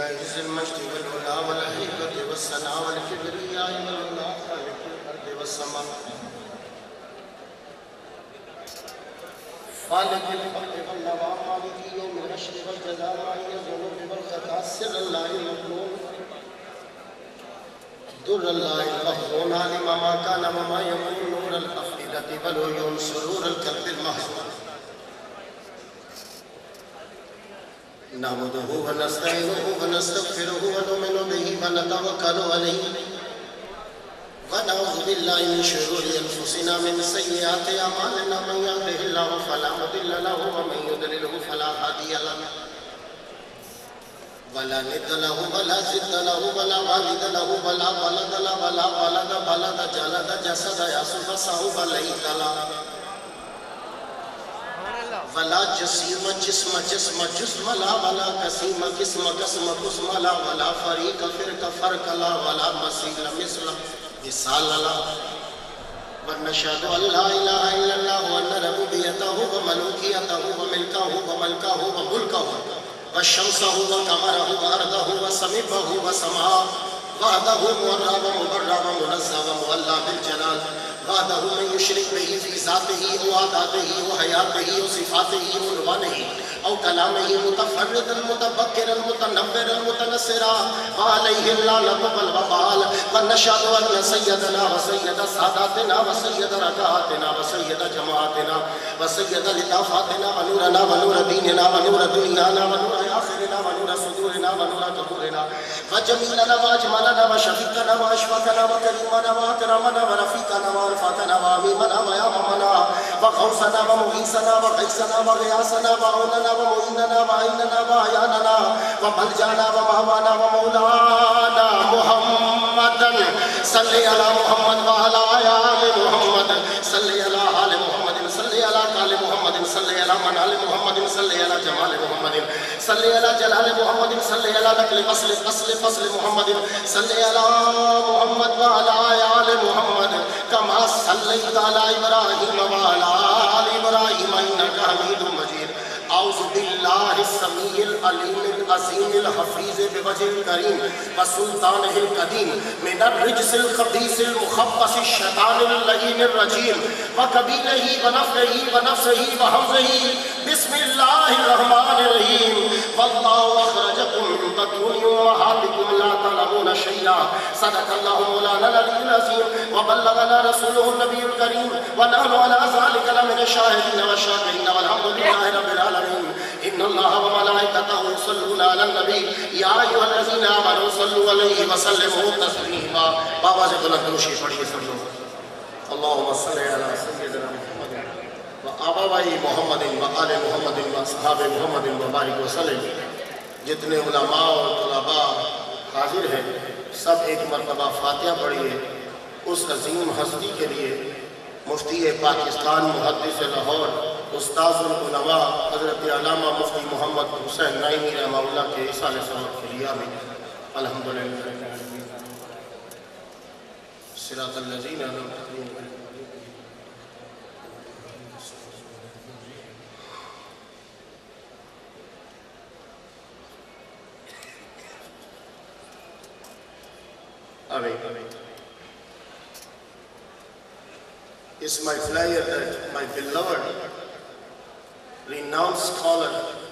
عز المجد والعلا والهيبة والثناء والكبرياء والعلا خالق الأرض والسماء خالق الحق والنوى مالك يوم الحشر والجزاء مالك الذنوب والخطايا سر الله المكنون در الله المخزون عالم ما كان وما يكون نور الأفئدة والعيون سرور القلب المحزون نعبده ونستعينه ونستغفره ونؤمن به ونتوكل عليه ونعوذ بالله من شرور أنفسنا من سيئات أعمالنا من يهده الله فلا مضل له ومن يضلله فلا هادي له ولا ند له ولا زد له ولا والد له ولا ولد له ولا ولد بلد جلد جسد يسوع صاحب ليس له ولا جسيم جسم جسم جسم لا ولا قسيم قسم قسم قسم لا ولا فريق فرق فرق لا ولا مثيل مثل مثال لا ونشهد أن لا إله إلا الله وأن ربوبيته وملوكيته وملكه وملكه وملكه وشمسه وقمره وأرضه وسمبه وسماءه وعده مورا ومبرا ومنزه ومولى بالجلال وعده من يشرك به في ذاته وعداته وحياته وصفاته وعنوانه أو كلامه متفردا متبكرا متنبرا متنصرا وعليه اللعنة والوبال ونشهد أن سيدنا وسيد ساداتنا وسيد رجاءاتنا وسيد جماعتنا وسيد لطافاتنا ونورنا ونور ديننا ونور دنيانا ونور آخرنا ونور صدورنا ونور قبورنا وجميلنا وأجملنا وشفيقنا وأشفقنا وكريمنا وأكرمنا ورفيقنا وعرفاتنا وأميمنا وياممنا وغوثنا ومغيثنا وغيثنا وغياثنا وعوننا ومعيننا وعيننا وعياننا وملجانا ومهوانا ومولانا محمدا صل على محمد وعلى آل محمد صل على آل محمد صل على آل محمد صل على من آل محمد صل على جمال محمد صل على جلال محمد صل على نقل فصل محمد صل على محمد وعلى آل محمد كما صليت على إبراهيم وعلى آل إبراهيم إنك حميد مجيد أعوذ بالله السميع العليم العظيم الحفيظ بوجه الكريم وسلطانه القديم من الرجس الخبيث المخبث الشيطان اللعين الرجيم وقبيله ونفسه وحمزه بسم الله الرحمن الرحيم والله أخرجكم من بطون أمهاتكم لا تعلمون شيئا صدق الله مولانا العلي العظيم وبلغنا رسوله النبي الكريم ونحن على ذلك لمن الشاهدين والشاكرين والحمد لله رب العالمين إن الله وملائكته يصلون على النبي يا أيها الذين آمنوا صلوا عليه وسلموا تسليما بابا سے بلند درود پڑھیے سب لوگ اللهم صل على سيدنا محمد وآباء محمد وآل محمد وأصحاب محمد وبارك وسلم جتنے علماء اور طلباء حاضر ہیں سب ایک مرتبہ فاتحہ پڑھیے اس عظیم ہستی کے لیے مفتی پاکستان محدث لاہور استاذ العلماء حضرت علامہ مفتی محمد حسین نعیمی رحمہ اللہ کے اصالِ سبق کے لیے آمین الحمدللہ صراط الذین انعمت علیہم It's my pleasure that my beloved, renowned scholar,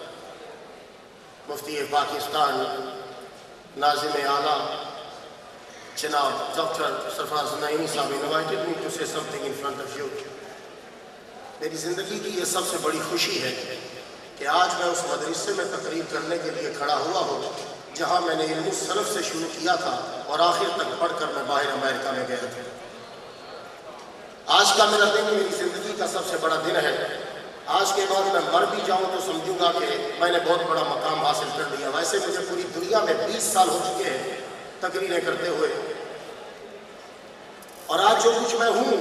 Mufti Pakistan, Nazim Ala, Janab Dr. Sarfraz Naimi Sahib invited me to say something in front of you. میری زندگی کی یہ سب سے بڑی خوشی ہے کہ آج میں اس مدرسے میں تقریر کرنے کے لیے کھڑا ہوا ہوں جہاں میں نے علم السلف سے شروع کیا تھا اور آخر تک پڑھ کر میں باہر امریکہ میں گیا تھا. آج کا میرا دن میری زندگی کا سب سے بڑا دن ہے. آج کے بعد میں مر بھی جاؤں تو سمجھوں گا کہ میں نے بہت بڑا مقام حاصل کر لیا. ویسے مجھے پوری دنیا میں 20 سال ہو چکے ہیں تقریریں کرتے ہوئے, اور آج جو کچھ میں ہوں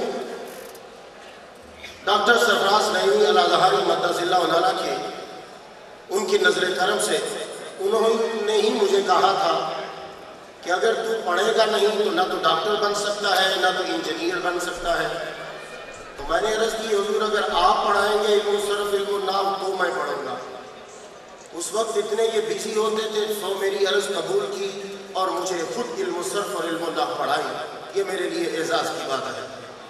ڈاکٹر سرفراز نعیمی الازہری مدث اللہ علیہ کے ان کی نظر کرم سے انہوں نے ہی مجھے کہا تھا کہ اگر تو پڑھے گا نہیں تو نہ تو ڈاکٹر بن سکتا ہے نہ تو انجینئر بن سکتا ہے. تو میں نے عرض کی حضور اگر آپ پڑھائیں گے علم الصرف علم النحو تو میں پڑھوں گا. اس وقت اتنے یہ بزی ہوتے تھے، سو میری عرض قبول کی اور مجھے خود علم الصرف اور علم اللہ پڑھائی. یہ میرے لیے اعزاز کی بات ہے.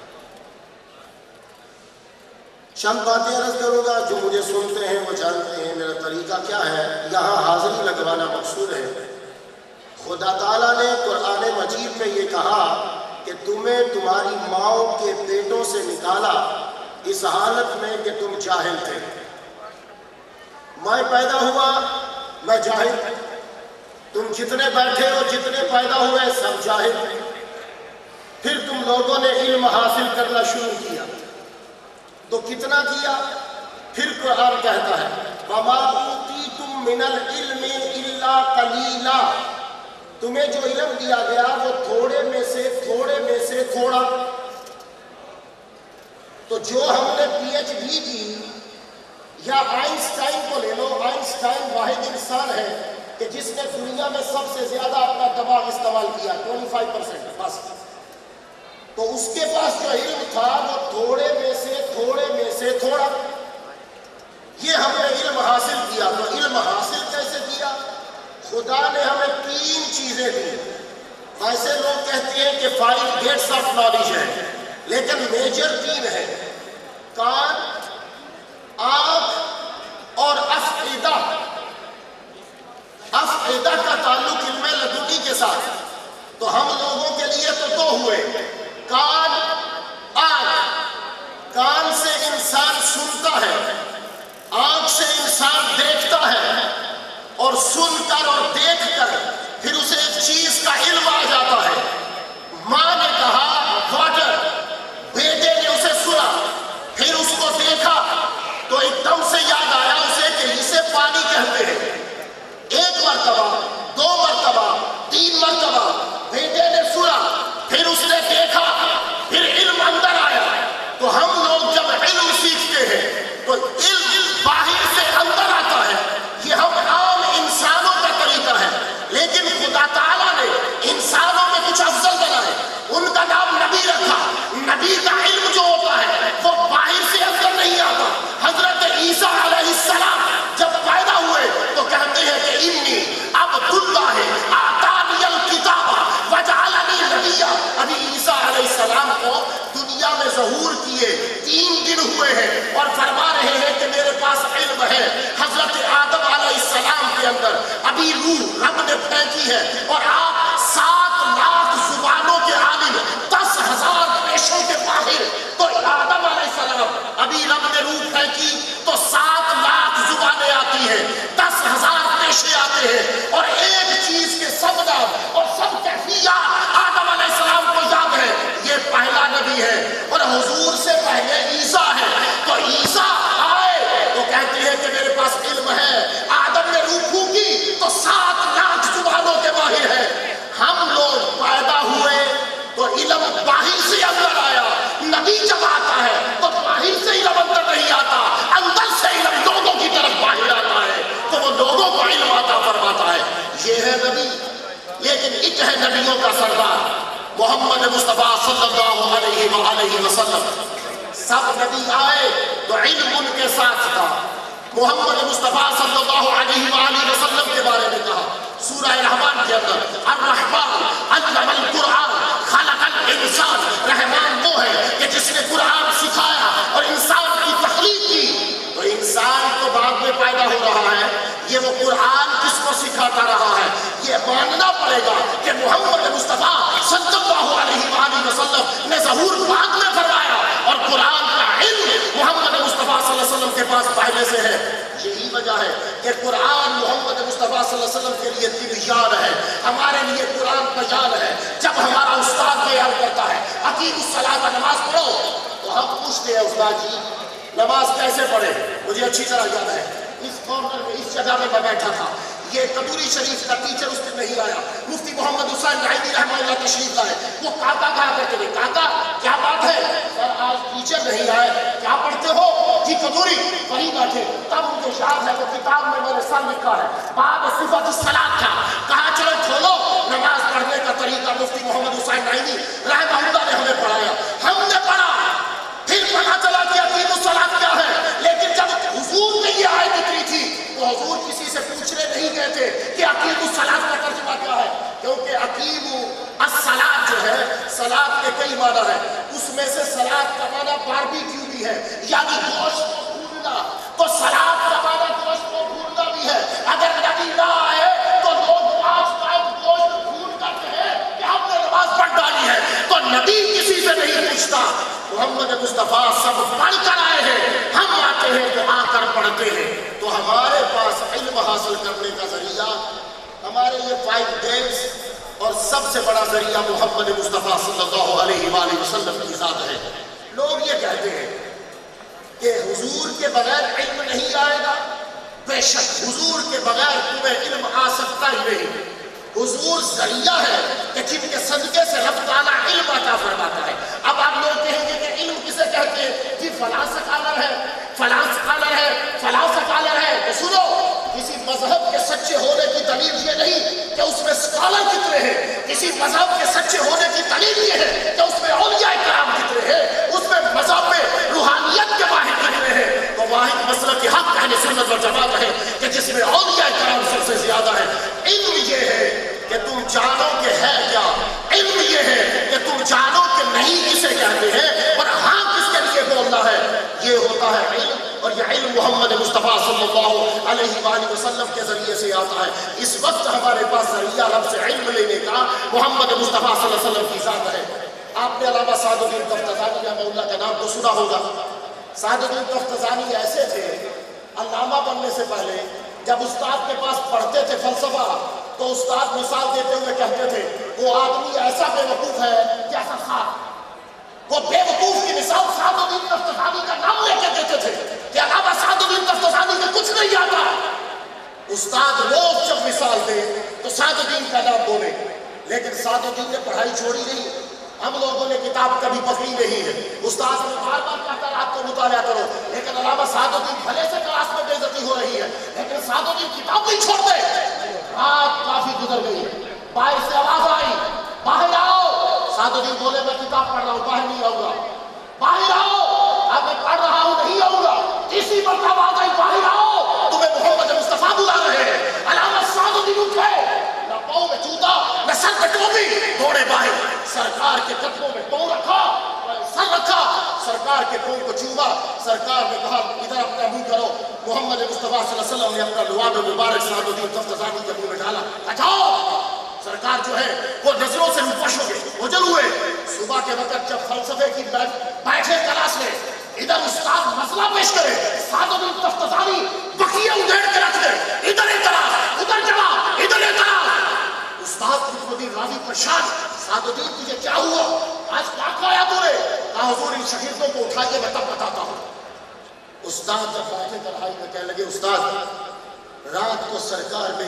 چند باتیں عرض کروں گا، جو مجھے سنتے ہیں وہ جانتے ہیں میرا طریقہ کیا ہے. یہاں حاضری لگوانا مقصود ہے. خدا تعالیٰ نے قرآن مجید میں یہ کہا کہ تمہیں تمہاری ماؤں کے پیٹوں سے نکالا اس حالت میں کہ تم جاہل تھے. میں پیدا ہوا، میں جاہل. تم جتنے بیٹھے ہو، جتنے پیدا ہوئے، سب جاہل. پھر تم لوگوں نے علم حاصل کرنا شروع کیا تو کتنا کیا؟ پھر قرآن کہتا ہے وَمَا أُوتِيتُم مِّنَ الْعِلْمِ إِلَّا قَلِيلًا. تمہیں جو علم دیا گیا وہ تھوڑے میں سے تھوڑا. تو جو ہم نے پی ایچ ڈی کی، یا آئنسٹائن کو لے لو، آئنسٹائن واحد انسان ہے کہ جس نے دنیا میں سب سے زیادہ اپنا دماغ استعمال کیا، 25% بس. تو اس کے پاس جو علم تھا وہ تھوڑے میں سے تھوڑا. یہ ہم نے علم حاصل کیا. تو علم حاصل کیسے کیا؟ خدا نے ہمیں 3 چیزیں دی. ایسے لوگ کہتے ہیں کہ 5 گیٹس آف نالج ہے، لیکن میجر 3 ہے: کان، آنکھ اور افئدہ. افئدہ کا تعلق علم لدنی کے ساتھ. تو ہم لوگوں کے لیے تو 2 ہوئے: کان، آنکھ. کان سے انسان سنتا ہے، آنکھ سے انسان دیکھتا ہے، اور سن کر اور دیکھ کر پھر اسے ایک چیز کا علم آ جاتا ہے. ماں نے کہا واٹر، بیٹے نے اسے سنا، پھر اس کو دیکھا تو ایک دم سے یاد آیا اسے کہ اسے پانی کہتے ہیں. 1 مرتبہ، 2 مرتبہ، 3 مرتبہ بیٹے نے سنا، پھر اس نے دیکھا، پھر علم اندر آیا. تو ہم لوگ جب علم سیکھتے ہیں تو علم باہر سے اندر آتا ہے. یہ ہم عام انسانوں کا طریقہ ہے، لیکن خدا تعالیٰ نے انسانوں میں کچھ افضل بنائے. ان کا نام نبی رکھا. نبی کا علم جو ہوتا ہے وہ باہر سے اندر نہیں آتا. حضرت عیسیٰ علیہ السلام جب پیدا ہوئے تو کہتے ہیں کہ انی عبد اللہ آتانی الکتاب وجعلنی نبیا. ابھی عیسیٰ علیہ السلام کو دنیا میں ظہور کیے 3 دن ہوئے ہیں اور فرما رہے ہیں کہ میرے پاس علم ہے. حضرت آدم علیہ السلام کے اندر ابھی روح رب نے پھینکی ہے، اور آپ 7 لاکھ زبانوں کے عالم، 10,000 پیشوں کے ماہر. تو آدم علیہ السلام ابھی رب نے روح پھینکی تو 7 لاکھ زبانیں آتی ہیں، 10,000 پیشے آتے ہیں، اور ایک چیز کے سب نام اور سب کیفیات آدم علیہ السلام کو یاد ہے. یہ پہلا نبی ہے. اور حضور سے پہلے عیسیٰ ہے. تو عیسیٰ آئے تو کہتے ہیں کہ میرے پاس علم ہے. آدم نے روح پھونکی تو 7 لاکھ زبانوں کے ماہر ہے. ہم لوگ پیدا ہوئے تو علم باہر سے اندر آیا. نبی جب آتا ہے تو باہر سے علم اندر نہیں آتا، اندر سے علم لوگوں کی طرف باہر آتا ہے، تو وہ لوگوں کو علم عطا فرماتا ہے. یہ ہے نبی. لیکن ایک ہے نبیوں کا سردار محمد مصطفیٰ صلی اللہ علیہ وآلہ وسلم. سب نبی آئے تو علم ان کے ساتھ تھا. محمد مصطفیٰ صلی اللہ علیہ وآلہ وسلم کے بارے میں کہا سورہ رحمان کے اندر الرحمن علم القرآن خلق الانسان. رحمان وہ ہے کہ جس نے قرآن سکھایا اور انسان کی تخلیق کی. تو انسان تو بعد میں پیدا ہو رہا ہے، یہ وہ قرآن کس کو سکھاتا رہا ہے. یہ ماننا پڑے گا کہ محمد مصطفیٰ صلی اللہ علیہ وآلہ وسلم نے ظہور بعد میں فرمایا، اور قرآن کا علم محمد مصطفیٰ صلی اللہ علیہ وسلم کے پاس پہلے سے ہے. یہی وجہ ہے کہ قرآن محمد مصطفیٰ صلی اللہ علیہ وسلم کے لیے تبیان ہے، ہمارے لیے قرآن بیان ہے. جب ہمارا استاد بیان کرتا ہے اقیموا الصلاۃ، نماز پڑھو، تو ہم پوچھتے ہیں استاد جی نماز کیسے پڑھے؟ مجھے اچھی طرح یاد ہے اس کارنر میں، اس جگہ میں بیٹھا تھا. یہ قدوری شریف کا ٹیچر اس دن نہیں آیا. مفتی محمد حسین نعیمی رحمہ اللہ تشریف لائے. وہ کاکا کہا کرتے تھے کاکا کیا بات ہے؟ سر آج ٹیچر نہیں آئے، کیا پڑھتے ہو؟ جی قدوری. وہیں بیٹھے. تب مجھے یاد ہے وہ کتاب میں نے سر لکھا ہے باب صفت الصلاۃ کا. کہا چلو کھولو. نماز پڑھنے کا طریقہ مفتی محمد حسین نعیمی رحمہ اللہ نے ہمیں پڑھایا. ہم نے پڑھا، پھر پتہ چلا کہ اقیموا الصلاۃ کیا ہے. لیکن جب حضور نے یہ آیت اتری تھی تو حضور کسی سے سلاد کے کئی معنی ہیں، اس میں سے سلاد کا معنی باربیکیو بھی ہے، یعنی گوشت کو بھوننا، تو سلاد کا معنی گوشت کو بھوننا بھی ہے۔ اگر نبی نہ آئے تو لوگ آج ٹائم گوشت بھون کر کہیں کہ ہم نے نماز پڑھ ڈالی ہے، تو نبی کسی سے نہیں پوچھتا، محمد مصطفیٰ سب پڑھ کر آئے ہیں، ہم آتے ہیں تو آ کر پڑھتے ہیں۔ تو ہمارے پاس علم حاصل کرنے کا ذریعہ ہمارے یہ 5 days اور سب سے بڑا ذریعہ محمد مصطفیٰ صلی اللہ علیہ وآلہ وسلم کی ذات ہے۔ لوگ یہ کہتے ہیں کہ حضور کے بغیر علم نہیں آئے گا، بے شک حضور کے بغیر تمہیں علم آ سکتا ہی نہیں۔ حضور ذریعہ ہے کہ جن کے صدقے سے رب تعالیٰ علم عطا فرماتا ہے۔ اب آپ لوگ کہیں گے کہ علم کسے کہتے ہیں؟ جی فلاں سکالر ہے، فلاں سکالر ہے، فلاں سکالر ہے۔ تو سنو، کسی مذہب کے سچے ہونے کی دلیل یہ نہیں کہ اس میں سکالر کتنے ہیں، کسی مذہب کے سچے ہونے کی دلیل یہ ہے کہ اس میں اولیاء کرام کتنے ہیں، اس میں مذہب میں روحانیت کے واحد کتنے ہیں۔ تو واحد مسلک حق اہل سنت و جماعت ہے کہ جس میں اولیاء کرام سب سے زیادہ ہے۔ علم یہ ہے کہ تم جانو کہ ہے کیا، علم یہ ہے کہ تم جانو کہ نہیں کسے کہتے ہیں اور ہاں کس کے لیے بولنا ہے، یہ ہوتا ہے علم۔ اور یہ علم محمد مصطفیٰ صلی اللہ علیہ وآلہ وسلم کے ذریعے سے آتا ہے۔ اس وقت ہمارے پاس ذریعہ رب سے علم لینے کا محمد مصطفیٰ صلی اللہ علیہ وسلم کی ذات ہے۔ آپ نے علامہ سعد الدین تفتزانی رحمہ اللہ کا نام تو سنا ہوگا۔ سعد الدین تفتزانی ایسے تھے، علامہ بننے سے پہلے جب استاد کے پاس پڑھتے تھے فلسفہ تو استاد مثال دیتے ہوئے کہتے تھے وہ آدمی ایسا بے وقوف ہے جیسا خاک۔ وہ بے وقوف کی مثال سعد الدین تفتزانی کا نام لے کے دیتے تھے کہ علامہ سعد الدین تفتزانی سے کچھ نہیں آتا۔ استاد روز جب مثال دے تو سعد الدین کا نام بولے، لیکن سعد الدین نے پڑھائی چھوڑی نہیں۔ ہم لوگوں نے کتاب کبھی پکڑی نہیں ہے، استاد نے بار بار کہتا ہے آپ کو مطالعہ کرو، لیکن علامہ سعد الدین بھلے سے کلاس میں بے عزتی ہو رہی ہے لیکن سعد الدین کتاب نہیں چھوڑتے۔ رات کافی گزر گئی، باہر سے آواز آئی باہر آؤ۔ سعد الدین بولے میں کتاب پڑھ رہا ہوں، باہر نہیں آؤں گا۔ باہر آؤ، اب میں پڑھ رہا ہوں نہیں آؤں گا۔ اسی مرتبہ آواز آئی باہر آؤ، تمہیں محمد مصطفیٰ بلا رہے ہیں۔ علامہ سعد الدین اٹھے، نہ پاؤں میں جوتا نہ سر پہ ٹوپی، دوڑے باہر، سرکار کے قدموں میں پاؤں رکھا، سر رکھا، سرکار کے پاؤں کو چوما۔ سرکار نے کہا ادھر اپنا منہ کرو۔ محمد مصطفیٰ صلی اللہ علیہ وسلم نے اپنا لعاب مبارک سعد الدین تفتزانی کے منہ میں ڈالا، ہٹاؤ۔ سرکار جو ہے وہ نظروں سے روپش ہو گئے، اوجل ہوئے۔ صبح کے وقت جب فلسفے کی بیٹھے کلاس میں، ادھر استاد مسئلہ پیش کرے، سعد الدین تفتزانی بقیہ ادھیڑ کے رکھ دے، ادھر اعتراض، ادھر جواب، ادھر اعتراض۔ استاد قطب الدین رازی پریشان، سعد الدین تجھے کیا ہوا، آج کیا کھایا تو نے؟ کہا حضور ان شہیدوں کو اٹھائیے میں تب بتاتا ہوں۔ استاد جب بیٹھے تنہائی میں کہنے لگے استاد رات کو سرکار میں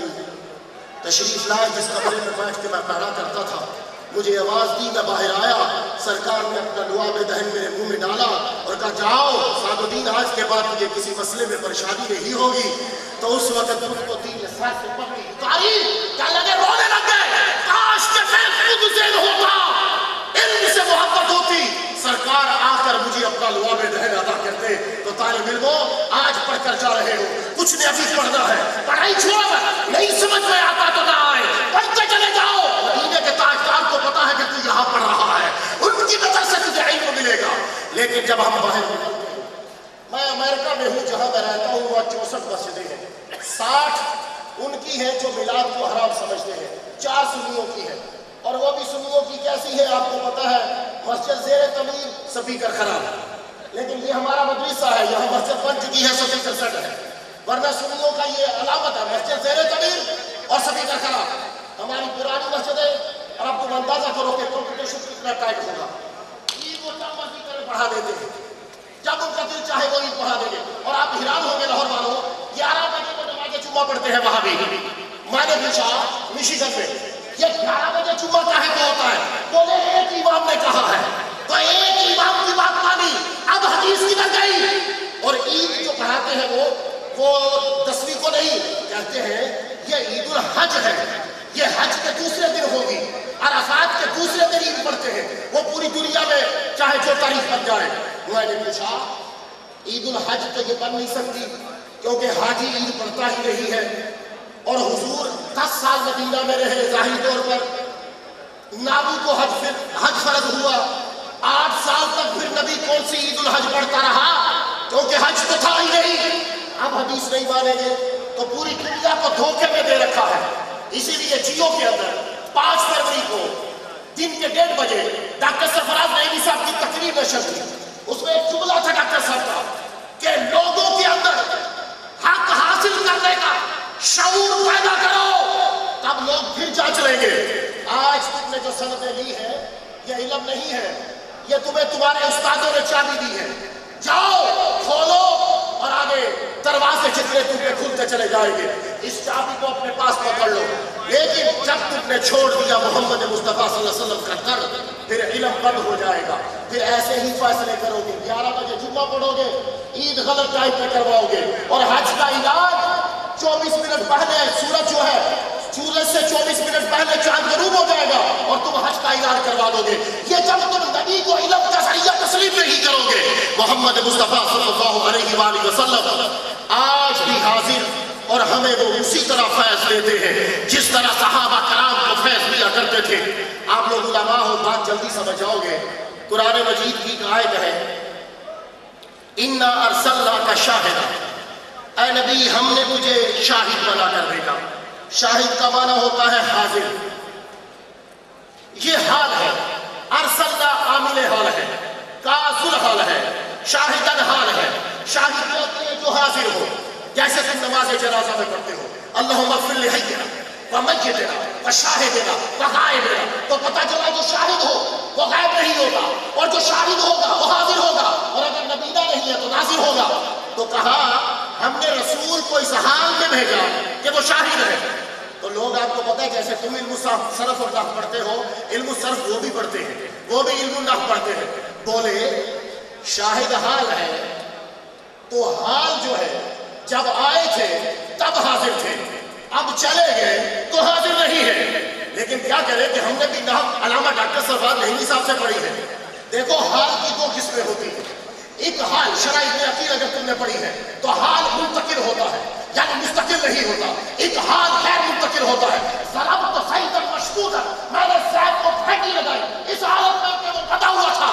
تشریف لائے جس کمرے میں بیٹھ کے میں پڑھا کرتا تھا، مجھے آواز دی، میں باہر آیا، سرکار نے اپنا لعاب دہن میرے منہ میں ڈالا اور کہا جاؤ سعد الدین آج کے بعد مجھے کسی مسئلے میں پریشانی نہیں ہوگی۔ تو اس وقت قطب الدین نے سر سے پکڑی اتاری، کہنے لگے رونے لگ گئے، کاش کہ میں خود ذہن ہوتا، علم سے محبت ہوتی، سرکار آ کر مجھے اپنا لعاب دہن عطا کرتے۔ تو طالب علموں آج پڑھ کر جا رہے ہو، کچھ نے ابھی پڑھنا ہے، پڑھائی چھوڑ، نہیں سمجھ میں آتا تو نہ آئے، پڑھتے چلے جاؤ۔ مدینے کے تاجدار کو پتا ہے کہ تو یہاں پڑھ رہا ہے، ان کی نظر سے تجھے علم ملے گا۔ لیکن جب ہم باہر نکلتے ہیں، میں امریکہ میں ہوں جہاں میں رہتا ہوں، وہاں 64 مسجدیں ہیں، 60 ان کی ہیں جو میلاد کو حرام سمجھتے ہیں، 4 سنیوں کی ہیں، اور وہ بھی سنیوں کی کیسی ہے آپ کو پتا ہے، مسجد زیر تعمیر، سپیکر خراب۔ لیکن یہ ہمارا مدرسہ ہے، یہاں مسجد بن چکی ہے، سپیکر سیٹ ہے، ورنہ سنیوں کا یہ علامت ہے، مسجد زیر تعمیر اور سپیکر خراب۔ ہماری پرانی مسجدیں، اور اب تم اندازہ کرو کہ کمپٹیشن کتنا ٹائٹ ہوگا، عید وہ جب مرضی کرے پڑھا دیتے ہیں، جب ان کا دل چاہے وہ عید پڑھا دیں گے۔ اور آپ حیران ہوں گے لاہور والوں، 11 بجے کو نماز جمعہ پڑھتے ہیں وہاں بھی۔ میں نے پوچھا مشیگن میں یہ 11 بجے جمعہ کاہے کو ہوتا ہے؟ بولے ایک امام نے کہا ہے، تو ایک امام کی بات مانی، اب حدیث کدھر گئی؟ اور عید جو پڑھاتے ہیں وہ 10ویں کو نہیں، کہتے ہیں یہ عید الحج ہے، یہ حج کے دوسرے دن ہوگی، عرفات کے دوسرے دن عید پڑھتے ہیں، وہ پوری دنیا میں چاہے جو تاریخ بن جائے۔ میں نے پوچھا عید الحج تو یہ بن نہیں سکتی کیونکہ حاجی عید پڑھتا ہی نہیں ہے، اور حضور 10 سال مدینہ میں رہے ظاہری طور پر، نبی کو حج فرض ہوا، 8 سال تک پھر نبی کون سی عید الحج پڑھتا رہا؟ کیونکہ حج تو تھا ہی نہیں۔ اب حدیث نہیں مانیں گے تو پوری دنیا کو دھوکے میں دے رکھا ہے۔ اسی لیے جیو کے اندر 5 فروری کو دن کے 1:30 بجے ڈاکٹر سرفراز نعیمی صاحب کی تقریر نشر ہوئی۔ اس میں ایک جملہ تھا ڈاکٹر صاحب کا کہ لوگوں کے اندر حق حاصل کرنے کا شعور پیدا کرو، تب لوگ پھر جانچ لیں گے۔ آج تم نے جو سندیں لی ہے یہ علم نہیں ہے، یہ تمہیں تمہارے استادوں نے چابی دی ہے۔ جاؤ کھولو اور آگے دروازے جتنے تم پہ کھلتے چلے جائیں گے، اس چابی کو اپنے پاس پکڑ لو۔ لیکن جب تم نے چھوڑ دیا محمد مصطفیٰ صلی اللہ علیہ وسلم کا در، پھر علم بند ہو جائے گا، پھر ایسے ہی فیصلے کرو گے۔ 11 بجے جمعہ پڑھو گے، عید غلط ٹائم پہ کرواؤ گے، اور حج کا علاج 24 منٹ پہلے سورج جو ہے سورج سے 24 منٹ پہلے چاند غروب ہو جائے گا اور تم حج کا علاج کروا دو گے۔ یہ جب تم نبی کو علم کا ذریعہ تسلیم نہیں کرو گے۔ محمد مصطفیٰ صلی اللہ علیہ وآلہ وسلم آج بھی حاضر، اور ہمیں وہ اسی طرح فیض دیتے ہیں جس طرح صحابہ کرام کو فیض دیا کرتے تھے۔ آپ لوگ علماء ہو، بات جلدی سمجھ جاؤ گے۔ قرآن مجید کی ایک آیت ہے، اِنَّا أَرْسَلْنَاكَ شَاهِدًا، اے نبی ہم نے تجھے شاہد بنا کر بھیجا۔ شاہد کا معنی ہوتا ہے حاضر، یہ حال ہے۔ ارسلنا عامل حال ہے، کاذل حال ہے، شاہدن حال ہے۔ شاہد ہوتے ہیں جو حاضر ہو، جیسے تم نماز جنازہ میں پڑھتے ہو، اللہم اغفر لحینا ومیتنا وشاہدنا وغائبنا، تو پتہ چلا جو شاہد ہو وہ غائب نہیں ہوگا، اور جو شاہد ہوگا وہ حاضر ہوگا، اور اگر نبینا نہیں ہے تو ناظر ہوگا۔ تو کہا ہم نے رسول کو اس حال میں بھیجا کہ وہ شاہد ہے۔ تو لوگ آپ کو پتہ ہے جیسے تم علم صرف اور نحو پڑھتے ہو، علم صرف وہ بھی پڑھتے ہیں، وہ بھی علم نحو پڑھتے ہیں، بولے شاہد حال ہے تو حال جو ہے جب آئے تھے تب حاضر تھے، اب چلے گئے تو حاضر نہیں ہے۔ لیکن کیا کرے کہ ہم نے بھی نحو علامہ ڈاکٹر سرفراز نعیمی صاحب سے پڑھی ہے۔ دیکھو حال کی 2 قسمیں ہوتی ہیں۔ ایک حال شرح ابن عقیل اگر تم نے پڑھی ہے تو حال منتقل ہوتا ہے، یعنی مستقل نہیں ہوتا۔ ایک حال غیر منتقل ہوتا ہے، ضربت زیدا مشدودا، میں نے زید کو پھینکی لگائی اس حالت میں کہ وہ بتا ہوا تھا،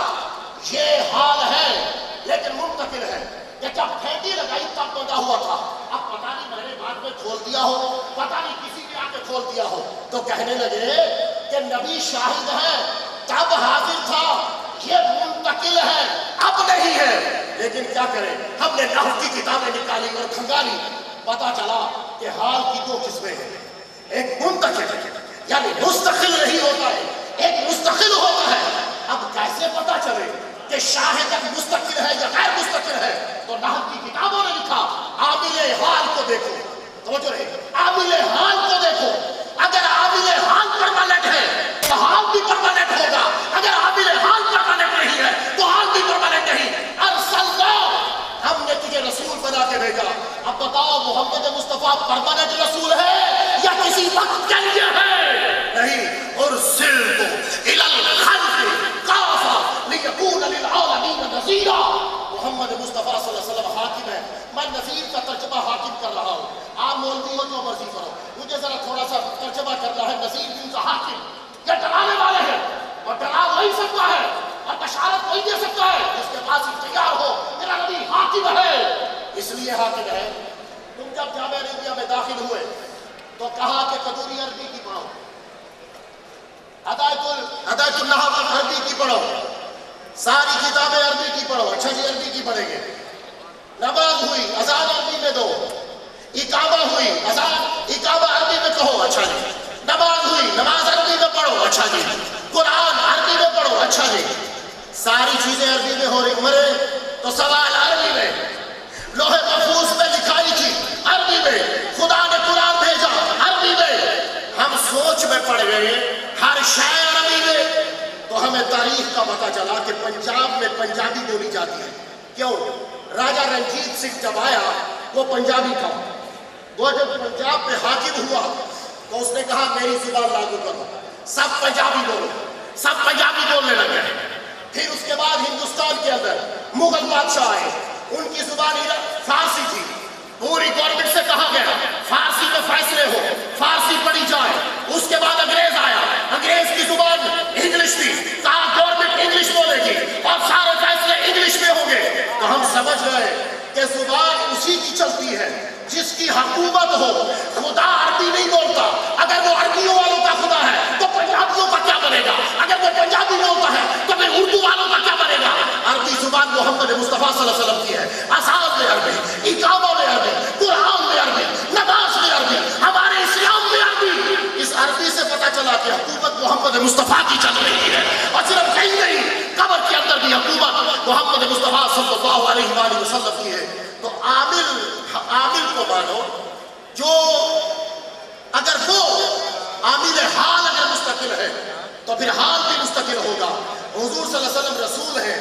یہ حال ہے لیکن منتقل ہے کہ جب پھینکی لگائی تب بتا ہوا تھا۔ اب پتہ نہیں میں نے بعد میں کھول دیا ہو، پتہ نہیں کسی نے آ کے کھول دیا ہو، تو کہنے لگے کہ نبی شاہد ہے تب حاضر تھا، یہ منتقل ہے اب نہیں ہے۔ لیکن کیا کریں، ہم نے نحو کی کتابیں نکالی اور کھنگالی، پتا چلا کہ حال کی 2 قسمیں ہیں۔ ایک منتقل یعنی مستقل نہیں ہوتا ہے، ایک مستقل ہوتا ہے۔ اب کیسے پتا چلے کہ شاہد مستقل ہے یا غیر مستقل ہے؟ تو نحو کی کتابوں نے لکھا عامل حال کو دیکھو، توجہ رہے، عامل حال کو دیکھو۔ اگر عامل حال پرماننٹ ہے تو حال بھی پرماننٹ ہوگا، اگر عامل حال پرماننٹ نہیں ہے تو حال بھی پرماننٹ نہیں۔ ارسلنا، ہم نے تجھے رسول بنا کے بھیجا۔ اب بتاؤ محمد مصطفیٰ پرماننٹ رسول ہے یا کسی وقت کے لیے ہے؟ نہیں، ارسلت الی الخلق کافۃ لیکون للعالمین نذیرا۔ محمد مصطفیٰ صلی اللہ علیہ وسلم حاکم ہے، میں نذیر کا ترجمہ حاکم کر رہا ہوں۔ آپ مولوی ہو جو مرضی کرو، مجھے ذرا تھوڑا سا ترجمہ کرنا ہے۔ نذیر دین کا حاکم، یہ ڈرانے والے ہیں، اور ڈرا وہی سکتا ہے اور بشارت وہی دے سکتا ہے جس کے پاس اختیار ہو۔ میرا نبی حاکم ہے، اس لیے حاکم ہے۔ تم جب جامعہ عربیہ میں داخل ہوئے تو کہا کہ قدوری عربی کی پڑھو، ہدایت النحو عربی کی پڑھو، ساری کتابیں عربی کی پڑھو۔ اچھا جی عربی کی پڑھیں گے۔ نماز ہوئی، اذان عربی میں دو، اقامہ ہوئی، اذان اقامہ عربی میں کہو، اچھا جی۔ نماز ہوئی، نماز عربی میں پڑھو، اچھا جی۔ قرآن عربی میں پڑھو، اچھا جی۔ ساری چیزیں عربی میں ہو رہی، مرے تو سوال عربی میں، لوہے محفوظ میں لکھائی تھی عربی میں، خدا نے قرآن بھیجا عربی میں۔ ہم سوچ میں پڑ گئے ہر شے عربی میں، تو ہمیں تاریخ کا پتہ چلا کہ پنجاب میں پنجابی بولی جاتی ہے۔ کیوں؟ راجہ رنجیت سنگھ جب آیا وہ پنجابی تھا، وہ جب پنجاب میں حاکم ہوا تو اس نے کہا میری زبان لاگو کرو، سب پنجابی بولو، سب پنجابی بولنے لگے۔ پھر اس کے بعد ہندوستان کے اندر مغل بادشاہ آئے، ان کی زبان فارسی تھی، پوری گورنمنٹ سے کہا گیا فارسی میں فیصلے ہو، فارسی پڑھی جائے۔ اس کے بعد انگریز آیا، انگریز کی زبان انگلش تھی، کہا گورنمنٹ انگلش بولے گی اور سارے فیصلے انگلش میں ہوں گے، تو ہم سمجھ گئے کہ زبان اسی کی چلتی ہے جس کی حکومت ہو۔ خدا عربی نہیں بولتا، اگر وہ عربیوں والوں کا خدا ہے تو پنجابیوں کا کیا بنے گا؟ اگر وہ پنجابی بولتا ہے تو پھر اردو والوں کا کیا بنے گا؟ عربی زبان محمد مصطفیٰ صلی اللہ علیہ وسلم کی ہے، اذان میں عربی، اقامہ میں عربی، قرآن میں عربی، نماز میں عربی، ہمارے اسلام میں عربی۔ اس عربی سے پتہ چلا کہ حکومت محمد مصطفیٰ کی چل رہی ہے، اور صرف کہیں نہیں، قبر کے اندر بھی حکومت محمد مصطفیٰ صلی اللہ علیہ وآلہ وسلم کی ہے۔ تو عامل کو مانو جو اگر وہ عامل حال اگر مستقل ہے تو پھر حال بھی مستقل ہوگا۔ حضور صلی اللہ علیہ وسلم رسول ہیں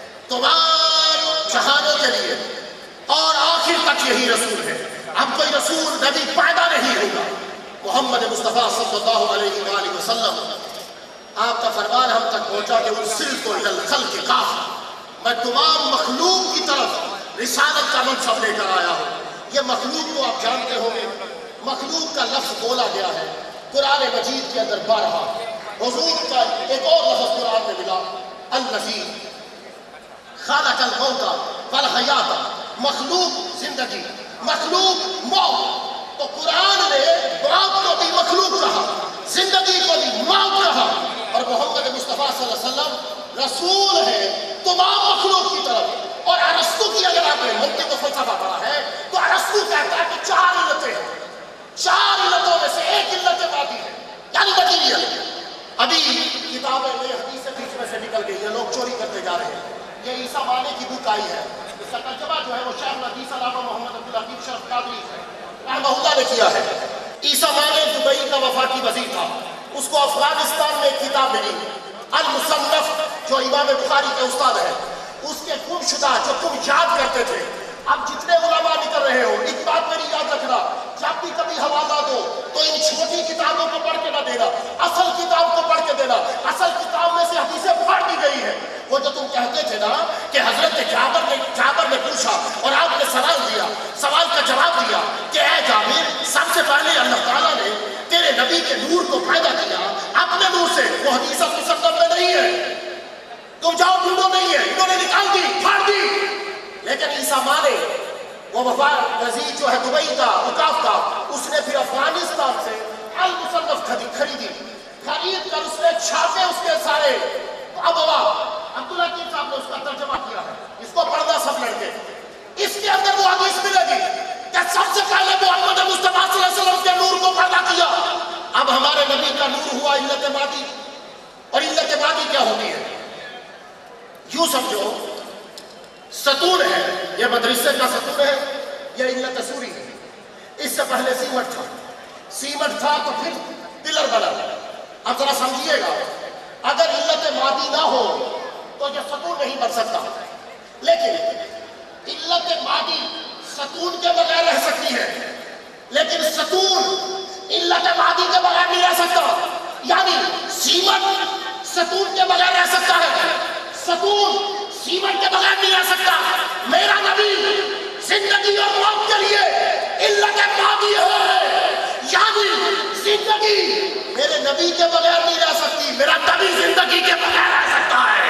تمام جہانوں کے لیے اور آخر تک یہی رسول ہے۔ اب کوئی رسول نبی پیدا نہیں ہوگا۔ محمد مصطفیٰ صلی اللہ علیہ وآلہ وسلم آپ کا فرمان ہم تک پہنچا کہ ارسلت الی الخلق کافہ، میں تمام مخلوق کی طرف رسالت کا منصب لے کر آیا ہوں۔ یہ مخلوق تو آپ جانتے ہوں گے، مخلوق کا لفظ بولا گیا ہے قرآن مجید کے اندر بارہا۔ حضور کا ایک اور لفظ قرآن میں ملا، الذی خلق الموت والحیات، مخلوق زندگی، مخلوق موت۔ تو قرآن نے موت کو بھی مخلوق کہا، زندگی کو بھی موت کہا، اور محمد مصطفیٰ صلی اللہ علیہ وسلم رسول ہے تمام مخلوق کی طرف۔ اور ارسطو کی اگر آپ نے منطق و فلسفہ پڑھا ہے تو ارسطو کہتا ہے کہ 4 علتیں ہیں، 4 علتوں میں سے ایک علت باقی ہے، یعنی مٹیریل۔ ابھی کتابیں میں حدیثیں بیچ میں سے نکل گئی ہیں، لوگ چوری کرتے جا رہے ہیں۔ یہ عیسیٰ مانے کی بک آئی ہے، اس کا ترجمہ جو ہے وہ شیخ الحدیث علامہ محمد عبدالحکیم شرف قادری رحمہ اللہ نے کیا ہے۔ عیسیٰ مانے دبئی کا وفاقی وزیر تھا، اس کو افغانستان میں ایک کتاب ملی المصنف، جو امام بخاری کے استاد ہے، اس کے گم شدہ جو تم یاد کرتے تھے۔ اب جتنے علماء نکل رہے ہو، ایک بات میری یاد رکھنا، جب بھی کبھی حوالہ دو تو ان چھوٹی کتابوں کو پڑھ کے نہ دینا، اصل کتاب کو پڑھ کے دینا۔ اصل کتاب میں سے حدیثیں پھاڑ دی گئی ہیں۔ وہ جو تم کہتے تھے نا کہ حضرت جابر نے پوچھا اور آپ نے سوال دیا، سوال کا جواب دیا کہ اے جابر، سب سے پہلے اللہ تعالیٰ نے تیرے نبی کے نور کو پیدا کیا اپنے نور سے، وہ حدیث مسلم میں نہیں ہے، تم جاؤ ڈھونڈو، نہیں ہے، انہوں نے نکال دی، پھاڑ دی۔ لیکن عیسیٰ مانے وہ وزیر جو ہے دبئی کا اوقاف کا، اس نے پھر افغانستان سے المصنف خریدی، خرید کر اس نے چھاپے اس کے سارے ابوا، عبدالحکیم صاحب نے اس کا ترجمہ کیا ہے، اس کو پڑھنا سب لڑکے۔ اس کے اندر وہ حدیث ملے گی کہ سب سے پہلے محمد مصطفیٰ صلی اللہ علیہ وسلم کے نور کو پیدا کیا۔ اب ہمارے نبی کا نور ہوا علت مادی، اور علت مادی کیا ہوتی ہے؟ یوں سمجھو ستون ہے، یہ مدرسے کا ستون ہے، یہ علت سوری ہے۔ اس سے پہلے سیمٹ تھا تو پھر پلر بنا۔ اب ذرا سمجھیے گا، اگر علت مادی نہ ہو تو یہ ستون نہیں بن سکتا، لیکن علت مادی ستون کے بغیر رہ سکتی ہے، لیکن ستون علت مادی کے بغیر نہیں رہ سکتا۔ یعنی سیمٹ ستون کے بغیر رہ سکتا ہے، ستون سیمنٹ کے بغیر نہیں رہ سکتا۔ میرا نبی زندگی اور موت کے لیے علت مادی ہے، یعنی زندگی میرے نبی کے بغیر نہیں رہ سکتی، میرا نبی زندگی کے بغیر رہ سکتا ہے۔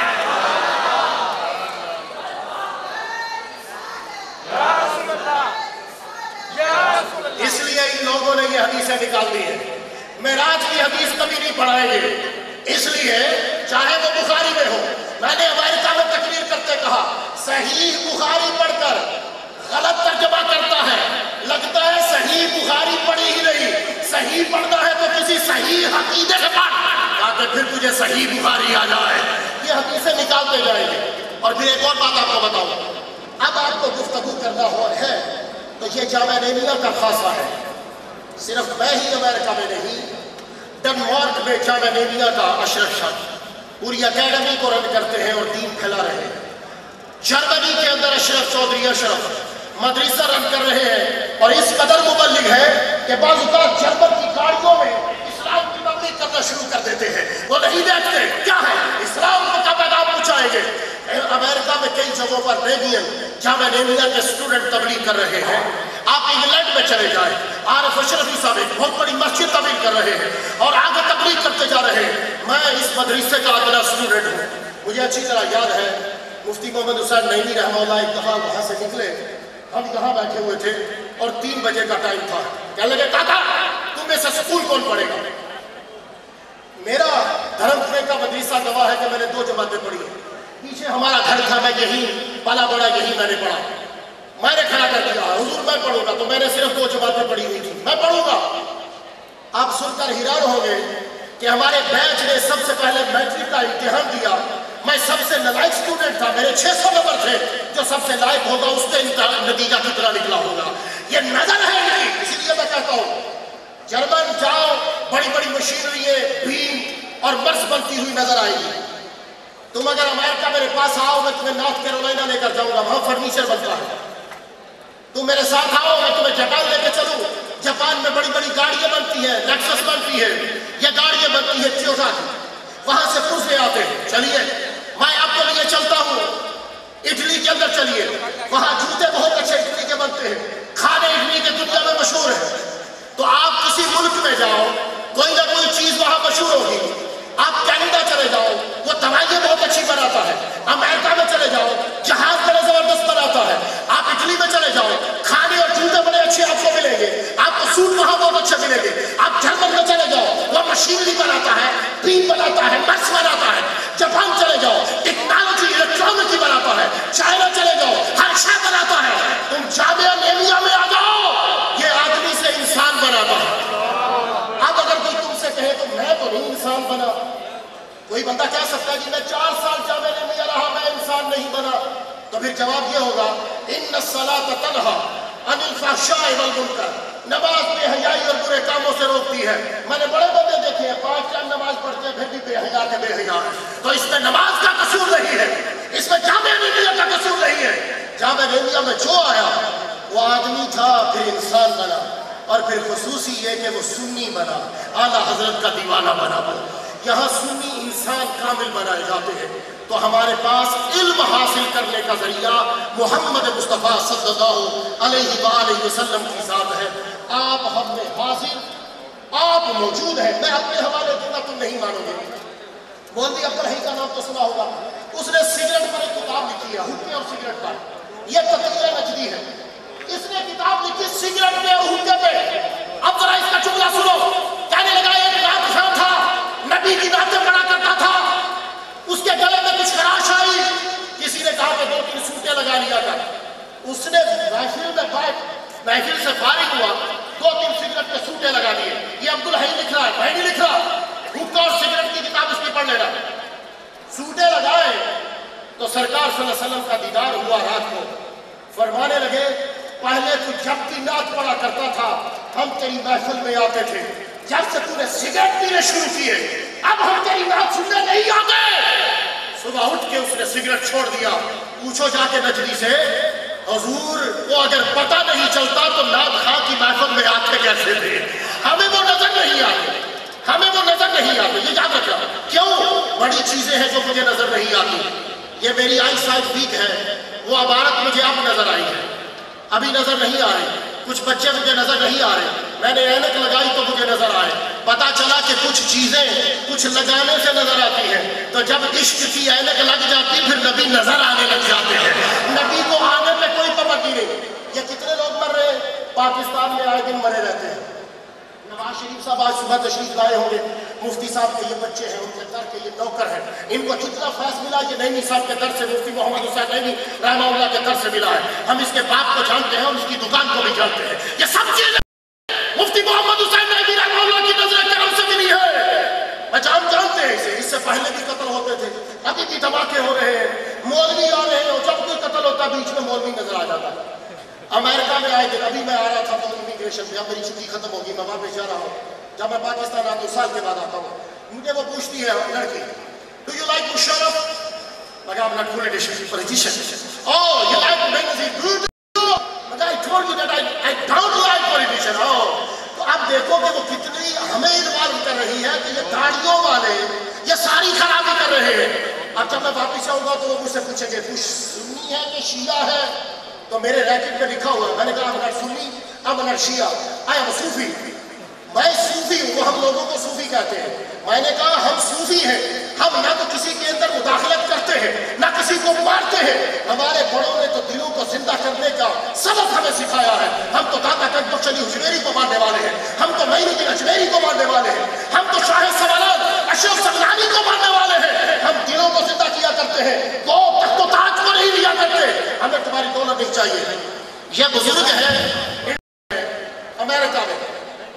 اس لیے ان لوگوں نے یہ حدیثیں نکال دی ہیں، معراج کی حدیث کبھی نہیں پڑھائیں گے۔ اس لیے چاہے وہ بخاری میں ہو، میں نے امریکہ میں تقریر کرتے کہا صحیح بخاری پڑھ کر غلط ترجمہ کرتا ہے، لگتا ہے صحیح بخاری پڑھی ہی نہیں، صحیح پڑھنا ہے تو کسی صحیح عقیدے سے پڑھ تاکہ پھر تجھے صحیح بخاری آ جائے۔ یہ حدیثیں نکالتے جائیں گے۔ اور پھر ایک اور بات آپ کو بتاؤں، اب آپ کو گفتگو کرنا ہے تو یہ جامعہ نعمیہ کا خاصہ ہے، صرف میں ہی امریکہ میں نہیں، ڈنمارک میں جامعہ نعمیہ کا اشرف شاہ پوری اکیڈمی کو رن کرتے ہیں اور دین پھیلا رہے ہیں۔ جرمنی کے اندر اشرف چودھری اشرف مدرسہ رن کر رہے ہیں، اور اس قدر مبلغ ہے کہ بعض اوقات جرمن کی گاڑیوں میں اسلام کی تبلیغ کرنا شروع کر دیتے ہیں۔ وہ نہیں دیکھتے کیا ہے اسلام کو کب پیغام پہنچائیں گے۔ امریکہ میں کئی جگہوں پر ریڈین جامعہ نعمیہ کے اسٹوڈنٹ تبلیغ کر رہے ہیں۔ آپ انگلینڈ میں چلے جائیں، عارف اشرفی صاحب ایک بہت بڑی مسجد تعمیر کر رہے ہیں اور آگے تبلیغ کرتے جا رہے ہیں. میں اس مدرسے کا ادنا اسٹوڈنٹ ہوں. مجھے اچھی طرح یاد ہے مفتی محمد حسین نعیمی رحمہ اللہ ایک دفعہ وہاں سے نکلے. ہم یہاں بیٹھے ہوئے تھے اور 3 بجے کا ٹائم تھا. کہنے لگے کاکا تم میں سے سکول کون پڑھے گا؟ میرا دھرم پورے کا مدرسہ گواہ ہے کہ میں نے 2 جماعتیں پڑھی ہیں. پیچھے ہمارا گھر تھا, میں یہی پلا بڑا یہی میں نے پڑھا. میں نے کھڑا کر دیا حضور میں پڑھوں گا, تو میں نے صرف 2 جماعتیں پڑھی ہوئی تھی, میں پڑھوں گا. آپ سن کر حیران ہوں گے کہ ہمارے بیچ نے سب سے پہلے میٹرک کا امتحان دیا. میں سب سے نالائق اسٹوڈنٹ تھا, میرے 600 نمبر تھے. جو سب سے لائق ہوگا اس کے نتیجہ کتنا نکلا ہوگا یہ نظر ہے نہیں. اسی لیے میں کہتا ہوں جرمن جاؤ, بڑی بڑی مشینری بھیم اور مرس بنتی ہوئی نظر آئے گی. تم اگر امریکہ میرے پاس آؤ میں تمہیں نارتھ کیرولائنا لے کر جاؤں گا, وہاں فرنیچر بنتا ہے. تم میرے ساتھ آؤ میں تمہیں جاپان لے کے چلوں. جاپان میں بڑی بڑی گاڑیاں بنتی ہیں, لیکسس بنتی ہے, یہ گاڑیاں بنتی ہے ٹویوٹا کی, وہاں سے پرزے آتے ہیں. چلیے میں آپ کے لیے چلتا ہوں اٹلی کے اندر. چلیے وہاں جوتے بہت اچھے اٹلی کے بنتے ہیں, کھانے اٹلی کے دنیا میں مشہور ہیں. تو آپ کسی ملک میں جاؤ کوئی نہ کوئی چیز وہاں مشہور ہوگی. آپ کینیڈا چلے جاؤ وہ دوائیں بہت اچھی بناتا ہے. امریکہ میں چلے جاؤ جہاز بڑے زبردست بناتا ہے. آپ اٹلی میں چلے جاؤ کھانے اور جوتے بڑے اچھے آپ کو ملیں گے. آپ کو سوٹ وہاں بہت اچھے ملیں گے. آپ جرمن میں چلے جاؤ وہ مشینری بناتا ہے, پین بناتا ہے, مرس بناتا ہے. جاپان چلے جاؤ ٹیکنالوجی الیکٹرانک بناتا ہے. چائنا چلے جاؤ ہر شے بناتا ہے. تم جامعہ ملیہ میں آ جاؤ, یہ آدمی سے انسان بناتا ہے. اب اگر کوئی تم سے کہے تو میں تو نہیں انسان بنا, کوئی بندہ کہہ سکتا ہے کہ میں 4 سال جامعہ ملیہ رہا میں انسان نہیں بنا, تو پھر جواب یہ ہوگا ان الصلاۃ تنہی عن الفحشاء والمنکر, نماز بے حیائی اور برے کاموں سے روکتی ہے. میں نے بڑے بندے دیکھے ہیں 5 ٹائم نماز پڑھتے ہیں پھر بھی بے حیا کے بے حیا. تو اس میں نماز کا قصور نہیں ہے, اس میں جامعہ ملیہ کا قصور نہیں ہے. جامعہ ملیہ میں جو آیا وہ آدمی تھا پھر انسان بنا, اور پھر خصوصی یہ کہ وہ سنی بنا, اعلیٰ حضرت کا دیوانہ بنا. یہاں سنی انسان کامل بنائے جاتے ہیں. تو ہمارے پاس علم حاصل کرنے کا ذریعہ محمد مصطفیٰ صلی اللہ علیہ وآلہ وسلم کی ذات ہے. آپ ہم میں حاضر, آپ موجود ہیں. میں اپنے حوالے دوں گا تم نہیں مانو گے. مولوی عبدالحی کا نام تو سنا ہوگا, اس نے سگریٹ پر ایک کتاب لکھی ہے, حکے اور سگریٹ پر. یہ تقریر نجدی ہے. اس نے کتاب لکھی سگریٹ پہ اور حکے پہ. اب ذرا اس کا جملہ سنو. کہنے لگا ایک رات خان تھا, نبی کی نعتیں پڑھا کرتا تھا, اس کے گلے میں کچھ خراش آئی, کسی نے کہا کہ 2-3 سوٹیں لگا لیا کر. اس نے محفل سے فارغ ہوا 2-3 سگریٹ کے سوٹیں لگا دیے. یہ عبدالحی لکھ رہا ہے, میں نہیں لکھ رہا. حکا اور سگریٹ کی کتاب اس کی پڑھ لینا. سوٹیں لگائے تو سرکار صلی اللہ علیہ وسلم کا دیدار ہوا رات کو. فرمانے لگے پہلے تو جب کی نعت پڑھا کرتا تھا ہم تیری محفل میں آتے تھے, جب سے تو نے سگریٹ پینے شروع کیے اب ہم تیری نعت سننے نہیں آتے. صبح اٹھ کے اس نے سگریٹ چھوڑ دیا. پوچھو جا کے نجدی سے حضور وہ اگر پتہ نہیں چلتا تو نعت خواہ کی محفل میں آتے کیسے تھے؟ ہمیں وہ نظر نہیں آتے, ہمیں وہ نظر نہیں آتے. یہ یاد رکھنا. کیوں؟ بڑی چیزیں ہیں جو مجھے نظر نہیں آتی. یہ میری آئی سائٹ ویک ہے, وہ عبارت مجھے اب نظر آئی ہے, ابھی نظر نہیں آ رہی. کچھ بچے مجھے نظر نہیں آ رہے, میں نے اینک لگائی تو مجھے نظر آئے. پتا چلا کہ کچھ چیزیں کچھ لگانے سے نظر آتی ہیں, تو جب عشق کی اینک لگ جاتی پھر نبی نظر آنے لگ جاتے ہیں. نبی کو آنے پہ کوئی پابندی نہیں. یہ کتنے لوگ مر رہے ہیں پاکستان میں, آئے دن مرے رہتے ہیں. نواز شریف صاحب آج صبح تشریف لائے ہوں گے, مفتی صاحب کے یہ بچے ہیں, ان کے در کے یہ نوکر ہیں, ان کو جتنا فیض ملا یہ نعیمی صاحب کے در سے, مفتی محمد حسین نعیمی رحمہ اللہ کے در سے ملا ہے. ہم اس کے باپ کو جانتے ہیں اور اس کی دکان کو بھی جانتے ہیں. یہ سب چیزیں مفتی محمد حسین نعیمی رحمہ اللہ کی نظر کرم سے ملی ہے. جانتے ہیں اسے, اس سے پہلے بھی قتل ہوتے تھے, ابھی بھی دھماکے ہو رہے ہیں, مولوی آ رہے ہیں, اور جب کوئی قتل ہوتا بیچ میں مولوی نظر آ جاتا ہے. امریکہ میں آئے تھے, ابھی میں آ رہا تھا تو امیگریشن پہ, اب میری چھٹی ختم ہوگی, میں واپس جا رہا ہوں. جب میں پاکستان آتا ہوں 2 سال کے بعد آتا ہوں, مجھے وہ پوچھتی ہے لڑکی, ڈو یو لائک مشرف؟ میں کہا I'm not politician. Oh, you like Benazir Bhutto? I told you that I don't like politician. Oh, تو اب دیکھو کہ وہ کتنی ہمیں انوالو کر رہی ہے کہ یہ داڑیوں والے یہ ساری خرابی کر رہے ہیں. اب جب میں واپس آؤں گا تو وہ مجھ سے پوچھیں گے تو سنی ہے کہ شیعہ ہے؟ تو میرے ریکٹ میں لکھا ہوا ہے، میں نے کہا I'm not Sunni, I'm not Shia, I am Sufi. میں صوفی ہوں، وہ ہم لوگوں کو صوفی کہتے ہیں. میں نے کہا ہم صوفی ہیں، ہم نہ تو کسی کے اندر مداخلت کرتے ہیں نہ کسی کو مارتے ہیں. ہمارے بڑوں نے تو دلوں کو زندہ کرنے کا سبق ہمیں سکھایا ہے. ہم تو داتا گنج بخش علی حجویری کو ماننے والے ہیں، ہم تو معین الدین اجمیری کو ماننے والے ہیں، ہم تو شاہ سوالات اشرف سمنانی کو ماننے والے ہیں. ہم دلوں کو زندہ کیا کرتے ہیں، وہ تخت و تاج کو نہیں لیا کرتے. ہمیں تمہاری دولت نہیں چاہیے. یہ بزرگ ہے امریکہ میں،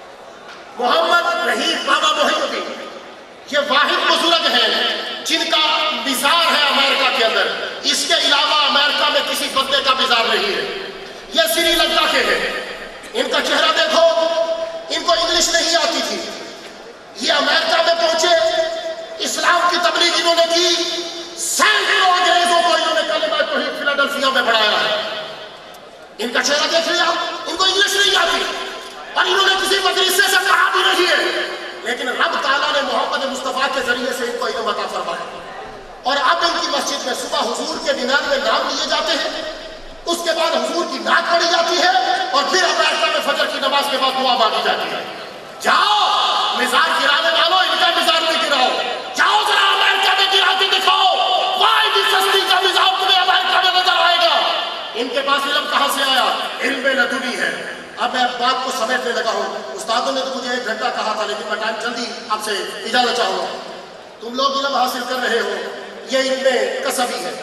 محمد رحیم بابا محی الدین، یہ واحد بزرگ ہیں جن کا مزار ہے امریکہ کے اندر. اس کے علاوہ امریکہ میں کسی بندے کا مزار نہیں ہے. یہ سری لنکا کے ہیں. ان کا چہرہ دیکھو، ان کو انگلش نہیں آتی تھی. یہ امریکہ میں پہنچے، اسلام کی تبلیغ انہوں نے کی، سینکڑوں انگریزوں کو انہوں نے کلمہ توحید فلاڈلفیا میں پڑھایا ہے. ان کا چہرہ دیکھ لیا، ان کو انگلش نہیں آتی اور انہوں نے کسی مدرسے سے پڑھا بھی نہیں ہے، لیکن رب تعالیٰ نے محمد مصطفیٰ کے ذریعے سے ان کو علم عطا فرمایا. اور اب ان کی مسجد میں صبح حضور کے 99 نام لیے جاتے ہیں، اس کے بعد حضور کی نعت پڑھی جاتی ہے، اور پھر امریکہ میں فجر کی نماز کے بعد دعا مانگی جاتی ہے. جاؤ مزار گرانے والوں، ان کا مزار نہیں گراؤ. جاؤ ذرا امریکہ میں گرا کے دکھاؤ، واحد سستی کا مزار تمہیں امریکہ میں نظر آئے گا. ان کے پاس علم کہاں سے آیا؟ علم لدنی ہے. اب میں بات کو سمیٹنے لگا ہوں. استادوں نے تو مجھے 1 گھنٹہ کہا تھا، لیکن میں ٹائم جلدی آپ سے اجازت چاہوں گا. تم لوگ علم حاصل کر رہے ہو، یہ علم کسبی ہے.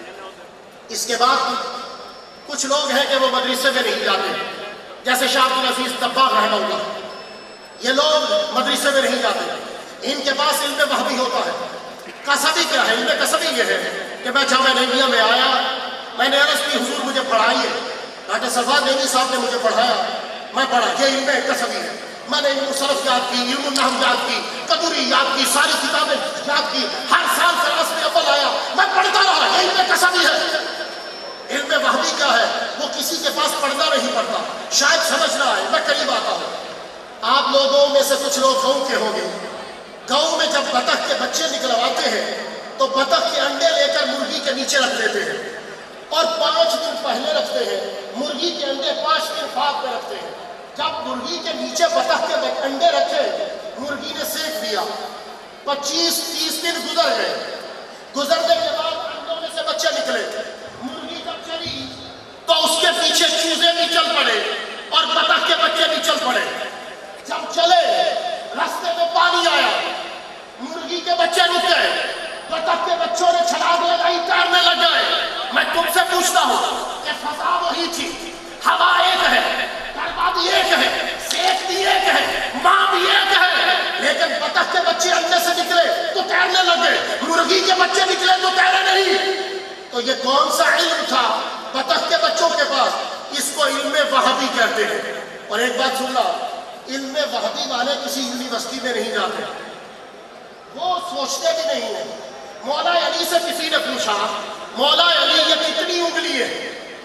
اس کے بعد کچھ لوگ ہیں کہ وہ مدرسے میں نہیں جاتے، جیسے شاہ عبدالعزیز دباغ رحمہ اللہ. یہ لوگ مدرسے میں نہیں جاتے، ان کے پاس علم وہابی ہوتا ہے. کسبی کیا ہے؟ علم کسبی یہ ہے کہ میں جامعہ نعیمیہ میں آیا، میں نے عرض کی حضور مجھے پڑھائیے. ڈاکٹر صفوان نعیمی صاحب نے مجھے پڑھایا، میں پڑھا. یہ علم کسبی ہے. میں نے علم صرف یاد کی، علم النحو یاد کی، قدوری یاد کی، ساری کتابیں یاد کی. ہر سال کلاس میں اول آیا، میں پڑھتا رہا. یہ علم کسبی ہے. علم وہابی کیا ہے؟ وہ کسی کے پاس پڑھنا نہیں پڑتا، شاید سمجھ نہ آئے. میں قریب آتا ہوں. آپ لوگوں میں سے کچھ لوگ گاؤں کے ہوں گے. گاؤں میں جب بطخ کے بچے نکلواتے ہیں تو بطخ کے انڈے لے کر مرغی کے نیچے رکھ دیتے ہیں، اور 5 دن پہلے رکھتے ہیں. مرغی کے انڈے 5 دن بعد میں رکھتے ہیں. جب مرغی کے نیچے بطخ کے انڈے رکھے، مرغی نے سینک دیا، 25-30 دن گزر گئے. گزرنے کے بعد انڈوں میں سے بچے نکلے. مرغی جب چلی تو اس کے پیچھے چوزے بھی چل پڑے اور بطخ کے بچے بھی چل پڑے. جب چلے راستے میں پانی آیا، مرغی کے بچے رک گئے، بطخ کے بچوں نے چھلانگ لگائی، تیرنے لگ گئے. میں تم سے پوچھتا ہوں کہ فضا وہی تھی، ہوا ایک ہے، بربادی ایک ہے، سیک بھی ایک ہے، ماں بھی ایک ہے، لیکن بطخ کے بچے انڈے سے نکلے تو تیرنے لگے، مرغی کے بچے نکلے تو تیرے نہیں. تو یہ کون سا علم تھا بطخ کے بچوں کے پاس؟ اس کو علم وہابی کہتے ہیں. اور ایک بات سننا، علم وہابی والے کسی یونیورسٹی میں نہیں جاتے، وہ سوچتے بھی نہیں ہیں. مولا علی سے کسی نے پوچھا، مولا علی یہ کتنی انگلی ہے؟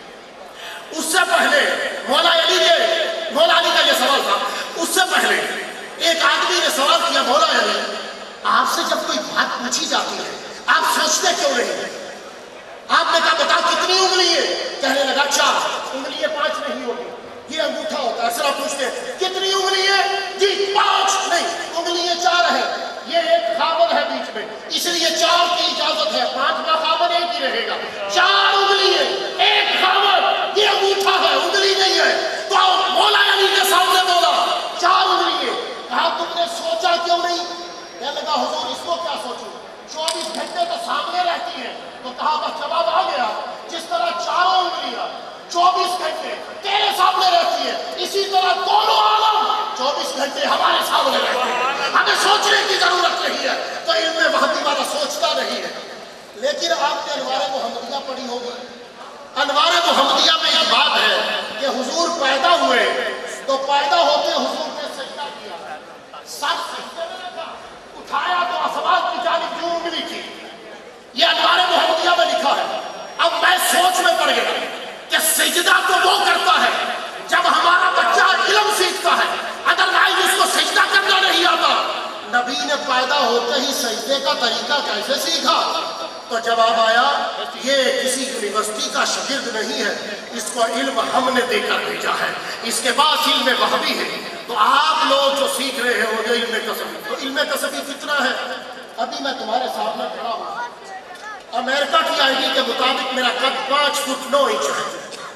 اس سے پہلے مولا علی کا یہ سوال تھا. اس سے پہلے ایک آدمی نے سوال کیا، مولا علی آپ سے جب کوئی بات پوچھی جاتی ہے آپ سوچتے کیوں نہیں؟ آپ نے کہا بتاؤ کتنی انگلی ہے؟ کہنے لگا 4. انگلی 5 نہیں ہوگی، یہ انگوٹھا ہوتا ہے. سر پوچھتے ہیں کتنی انگلی ہے؟ جی 5 نہیں، انگلی 4 ہے. یہ ایک خامن ہے بیچ میں، اس لیے 4 کی اجازت ہے. 5واں خامن ایک ہی رہے گا. 4 انگلی ہے، ایک خامن، یہ انگوٹھا ہے، انگلی نہیں ہے. تو مولا علی کے سامنے بولا 4 انگلی ہے. کہا تم نے سوچا کیوں نہیں؟ کہنے لگا حضور اس کو کیا سوچوں، 24 گھنٹے تو سامنے رہتی ہے. تو کہا بس جواب آ گیا، جس طرح 4 انگلیاں 24 گھنٹے تیرے سامنے رہتی ہے، اسی طرح دونوں عالم 24 گھنٹے ہمارے سامنے رہتے ہیں. ہمیں سوچنے کی ضرورت نہیں ہے. تو علم وہابی والا سوچتا نہیں ہے. لیکن آپ نے انوار محمدیہ پڑھی ہوگی. انوار محمدیہ میں یہ بات ہے کہ حضور پیدا ہوئے تو پیدا ہوتے حضور نے سجدہ کیا، سر سجدے میں رکھا، اٹھایا تو آسمان کی جانب یوں انگلی کی. یہ انوار محمدیہ میں لکھا ہے. اب میں سوچ میں پڑ گیا کہ سجدہ تو وہ کرتا ہے جب ہمارا بچہ علم سیکھتا ہے، ادروائز اس کو سجدہ کرنا نہیں آتا. نبی نے پیدا ہوتے ہی سجدے کا طریقہ کیسے سیکھا؟ تو جواب آیا یہ کسی یونیورسٹی کا شاگرد نہیں ہے، اس کو علم ہم نے دے کر بھیجا ہے، اس کے بعد علم وہابی ہے۔ تو آپ لوگ جو سیکھ رہے ہو یہ علم کسبی، تو علم کسبی کتنا ہے؟ ابھی میں تمہارے سامنے کھڑا ہوں، امریکہ کی آئی ڈی کے مطابق میرا قد 5 فٹ 9 انچ ہے۔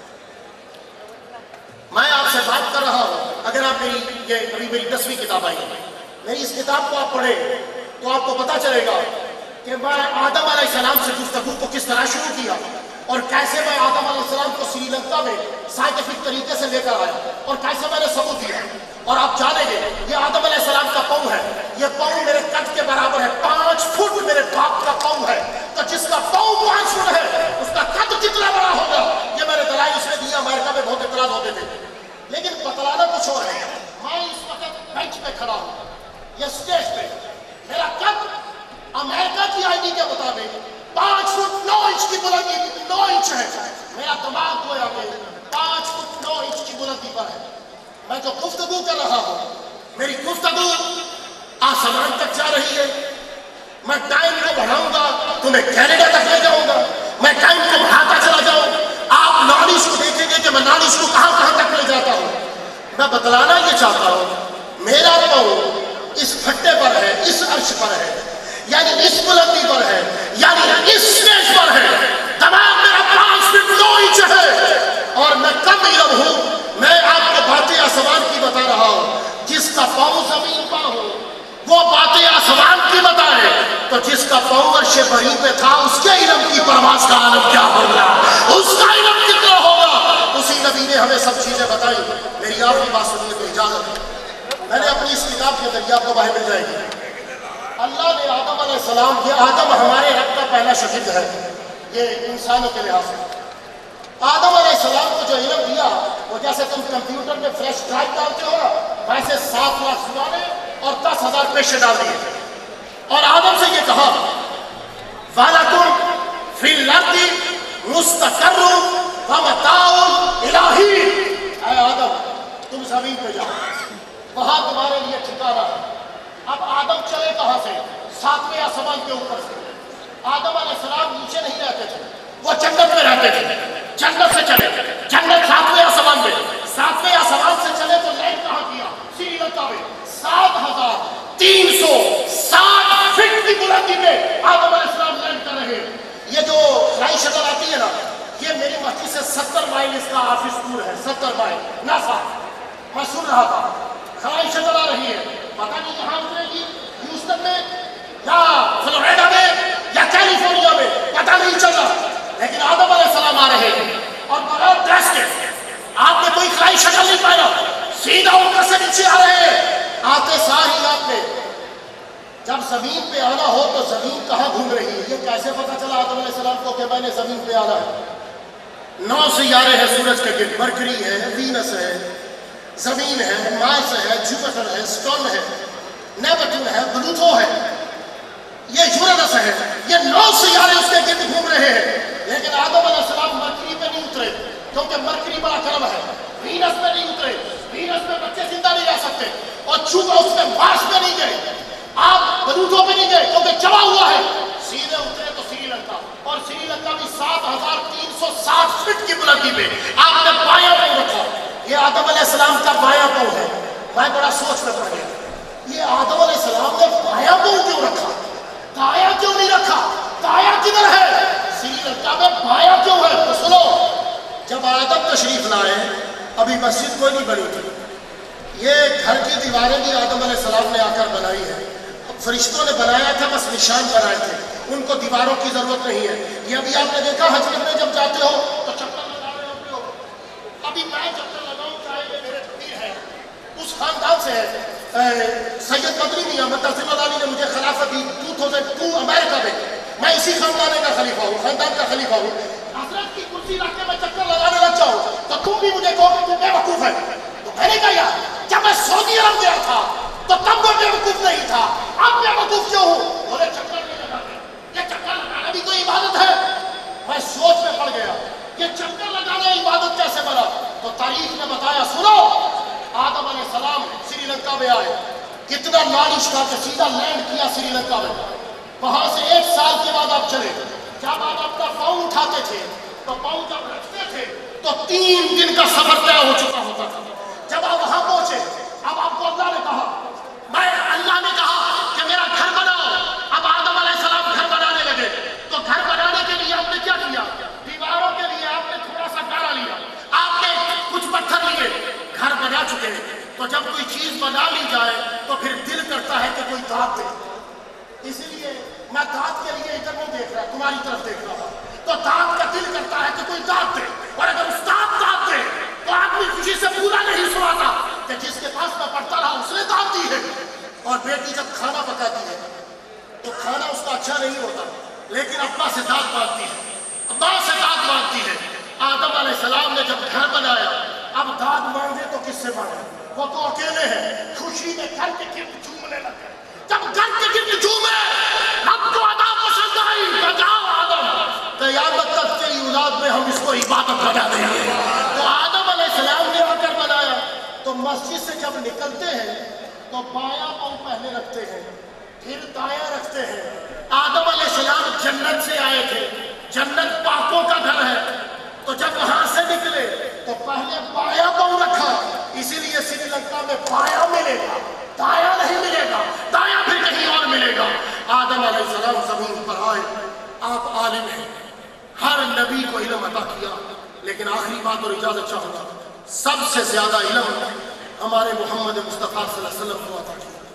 میں آپ سے بات کر رہا ہوں، اگر آپ میری 10ویں کتاب آئی ہے، میری اس کتاب کو آپ پڑھیں تو آپ کو پتا چلے گا کہ میں آدم علیہ السلام سے گفتگو کو کس طرح شروع کیا اور کیسے میں آدم علیہ السلام کو سری لنکا میں سائنٹیفک طریقے سے لے کر آیا اور کیسے میں نے ثبوت دیا۔ اور آپ جانیں گے یہ آدم علیہ السلام کا پاؤں ہے، یہ پاؤں میرے قد کے برابر ہے، 5 فٹ میرے باپ کا پاؤں ہے، تو جس کا پاؤں 5 فٹ ہے اس کا قد کتنا بڑا ہوگا؟ یہ میرے دلائل اس نے دیا۔ امریکہ میں بہت اعتراض ہوتے تھے، لیکن بتلانا کچھ اور ہے۔ میں اس وقت بینچ پہ کھڑا ہوں، یہ سٹیج پہ، میرا قد امریکہ کی آئی ڈی کے مطابق 5 فٹ 9 انچ کی بلندی 9 انچ ہے، میرا دماغ گویا کہ 5 فٹ 9 انچ کی بلندی پر ہے۔ میں جو گفتگو کر رہا ہوں، میری گفتگو آسمان تک جا رہی ہے۔ میں ٹائم کو بڑھاؤں گا، تمہیں کینیڈا تک لے جاؤں گا، میں ٹائم کو بڑھاتا چلا جاؤں، آپ نالج کو دیکھیں گے کہ میں نالج کو کہاں کہاں تک لے جاتا ہوں۔ میں بتلانا یہ چاہتا ہوں میرا پاؤں اس پھٹے پر ہے، اس عرش پر ہے، یعنی اس بلندی پر ہے، یعنی اس سٹیج پر ہے۔ دماغ میرا 5 فٹ 9 انچ ہے اور میں کم علم ہوں۔ میں آپ کو باتیں آسمان کی بتا رہا ہوں، جس کا پاؤں زمین پر ہو وہ باتیں آسمان کی بتائے، تو جس کا پاؤں عرش بری پہ تھا اس کے علم کی پرواز کا عالم کیا ہوگا، اس کا علم کتنا ہوگا۔ اسی نبی نے ہمیں سب چیزیں بتائی۔ میری آپ کی بات سنیے تو اجازت ہے، میں نے اپنی اس کتاب کے ذریعے آپ کو باہر مل جائے گی۔ اللہ نے آدم علیہ السلام، یہ آدم ہمارے رب کا پہلا شاگرد ہے، یہ انسانوں کے لحاظ سے آدم علیہ السلام کو جو علم دیا وہ جیسے تم کمپیوٹر میں فلیش ڈرائیو ڈالتے ہو ویسے 7 لاکھ زبانیں اور 10,000 پیشے ڈال دیے اور آدم سے یہ کہا وَلَكُمْ فِي الْأَرْضِ مُسْتَقَرٌّ وَمَتَاعٌ إِلَٰهِ، اے آدم تم زمین پہ جاؤ، وہاں تمہارے لیے ٹھکانہ ہے۔ اب آدم چلے کہاں سے؟ 7ویں آسمان کے اوپر سے۔ آدم علیہ السلام نیچے نہیں رہتے تھے، وہ جنت میں رہتے تھے۔ جنت سے چلے، جنت 7ویں آسمان میں، 7ویں آسمان سے چلے تو لینڈ کہاں کیا؟ سری لنکا میں 7,360 فٹ کی بلندی میں آدم علیہ السلام لینڈ کر رہے ہیں۔ یہ جو فلائی شٹل آتی ہے نا، یہ میری مسجد سے 70 مائل اس کا آفس دور ہے، 70 مائل ناسا۔ میں سن رہا تھا فلائی شٹل آ رہی ہے، پتہ نہیں کہاں اترے گی، ہیوسٹن میں یا فلوریڈا میں یا کیلیفورنیا میں، پتہ نہیں چل رہا، لیکن آدم علیہ السلام آ رہے ہیں اور بغیر ڈریس کے، آپ نے کوئی فلائی شٹل نہیں پہنا، سیدھا اوپر سے نیچے آ رہے ہیں۔ آتے سار ہی آپ نے جب زمین پہ آنا ہو تو زمین کہاں گھوم رہی ہے، یہ کیسے پتا چلا آدم علیہ السلام کو کہ میں نے زمین پہ آنا ہے؟ 9 سیارے ہیں سورج کے گرد، مرکری ہے، وینس ہے، زمین ہے، مارس ہے، جوپیٹر ہے، سٹون ہے، نیپٹون ہے، پلوٹو ہے، یہ یورینس ہے، یہ 9 سیارے اس کے گرد گھوم رہے ہیں۔ لیکن آدم علیہ السلام مرکری پہ نہیں اترے کیونکہ مرکری بڑا گرم ہے، وینس پہ نہیں اترے، وینس پہ بچے زندہ نہیں رہ سکتے، اور چونکہ اس میں مارس پہ نہیں گئے، آپ پلوٹو پہ نہیں گئے کیونکہ جمع ہوا ہے، سیدھے اترے تو سری لنکا، اور سری لنکا بھی 7,360 فٹ کی بلندی پہ آپ نے بایاں پاؤں رکھا۔ یہ آدم علیہ السلام کا بایاں پاؤں ہے۔ میں بڑا سوچ میں پڑ گیا، یہ آدم علیہ السلام نے بایاں پاؤں کیوں رکھا، دایاں کیوں نہیں رکھا؟ دایاں کدھر ہے؟ سری لنکا میں بایاں کیوں ہے؟ تو سنو، جب آدم تشریف لائے ابھی مسجد کوئی نہیں بنی تھی، یہ گھر کی دیواریں بھی آدم علیہ السلام نے آ کر بنائی ہے، فرشتوں نے بنایا تھا، بس نشان بنائے تھے، ان کو دیواروں کی ضرورت نہیں ہے۔ یہ ابھی آپ نے دیکھا حج میں جب جاتے ہو تو چکر لگا رہے ہوتے ہو، ابھی میں چکر لگاؤں چاہے یہ میرے پیر ہے، اس خاندان سے ہے، سید مدنی میاں متعظم علی نے مجھے خلافت دی 2002 امریکہ میں، میں اسی خاندان کا خلیفہ ہوں، خاندان کا خلیفہ ہوں۔ حضرت کی کرسی رکھ کے میں چکر لگانے لگ جاؤں تو تم بھی مجھے کہو کہ تم بے وقوف ہے۔ تو میں نے کہا یار جب میں سعودی عرب گیا تھا تو تب میں بے وقوف نہیں تھا، اب بے وقوف کیوں ہوں؟ بولے چکر نہیں لگاتے، یہ چکر لگانا بھی کوئی عبادت ہے؟ میں سوچ میں پڑ گیا، یہ چکر لگانا عبادت کیسے بنا؟ تو تاریخ نے بتایا، سنو، آدم علیہ السلام سری لنکا میں آئے، کتنا نالش تھا کہ سیدھا لینڈ کیا سری لنکا میں، وہاں سے 1 سال کے بعد آپ چلے جب آپ اپنا پاؤں اٹھاتے تھے تو پاؤں جب رکھتے تھے تو 3 دن کا سفر طے ہو چکا ہوتا تھا. جب آپ وہاں پہنچے اب آپ کو اللہ نے کہا کہ میرا گھر بناؤ. اب آدم علیہ السلام گھر بنانے لگے تو گھر بنانے کے لیے آپ نے کیا کیا؟ دیواروں کے لیے آپ نے تھوڑا سا گارا لیا, آپ نے کچھ پتھر لیے, گھر بنا چکے. تو جب کوئی چیز بنا لی جائے تو پھر دل کرتا ہے کہ کوئی دانت دے. اسی لیے میں دانت کے لیے ادھر نہیں دیکھ رہا, تمہاری طرف دیکھ رہا ہوں. تو دانت کا دل کرتا ہے کہ کوئی دانت دے, اور اگر استاد دانت دے تو آدمی خوشی سے پورا نہیں سناتا کہ جس کے پاس میں پڑھتا رہا اس نے دانت دی ہے. اور بیٹی جب کھانا پکاتی ہے تو کھانا اس کا اچھا نہیں ہوتا, لیکن ابا سے دانت مانگتی ہے, ابا سے دانت مانگتی ہے. آدم علیہ السلام نے جب گھر بنایا, اب دانت مانگے تو کس سے مانگے؟ وہ تو اکیلے ہیں. خوشی میں گھر کے گرد جھومنے لگے. جب گھر کے گرد جھومے رب کو ادا پسند آئی, بجاؤ آدم, قیامت تک تیری اولاد میں ہم اس کو عبادت بنا دیں گے. تو آدم علیہ السلام نے آ کر بنایا. تو مسجد سے جب نکلتے ہیں تو بایاں پاؤں پہلے رکھتے ہیں, پھر دایاں رکھتے ہیں. آدم علیہ السلام جنت سے آئے تھے, جنت پاکوں کا گھر ہے. تو جب وہاں سے نکلے تو پہلے بایاں پاؤں رکھا. اسی لیے سری لنکا میں بایاں ملے گا, دایاں نہیں ملے گا, دایاں پھر کہیں اور ملے گا. آدم علیہ السلام زمین پر آئے, آپ عالم ہیں, ہر نبی کو علم عطا کیا, لیکن آخری بات اور اجازت چاہوں گا, سب سے زیادہ علم ہمارے محمد مصطفیٰ صلی اللہ علیہ وسلم کو عطا کیا.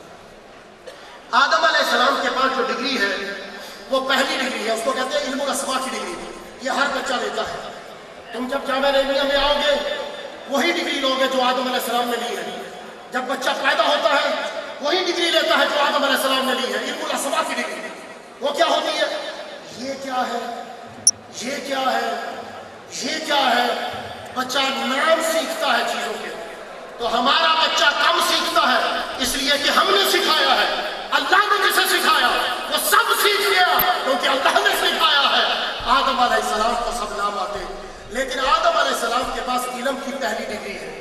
آدم علیہ السلام کے پاس جو ڈگری ہے وہ پہلی ڈگری ہے, اس کو کہتے ہیں علم الاسماء کی ڈگری. یہ ہر بچہ لیتا ہے. تم جب جامعہ رحمانیہ میں آؤ گے وہی ڈگری لوگے جو آدم علیہ السلام نے لی ہے. جب بچہ پیدا ہوتا ہے وہی ڈگری لیتا ہے جو آدم علیہ السلام نے لی ہے, علم الاسماء کی ڈگری. وہ کیا ہوتی ہے؟ یہ کیا ہے, یہ کیا ہے, یہ کیا ہے. بچہ نام سیکھتا ہے چیزوں کے. تو ہمارا بچہ کم سیکھتا ہے اس لیے کہ ہم نے سکھایا ہے. اللہ نے جسے سکھایا وہ سب سیکھ گیا کیونکہ اللہ نے سکھایا ہے. آدم علیہ السلام کو سب نام آتے, لیکن آدم علیہ السلام کے پاس علم کی پہلی ڈگری ہے.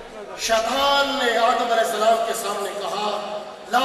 شیطان نے آدم علیہ السلام کے سامنے کہا لا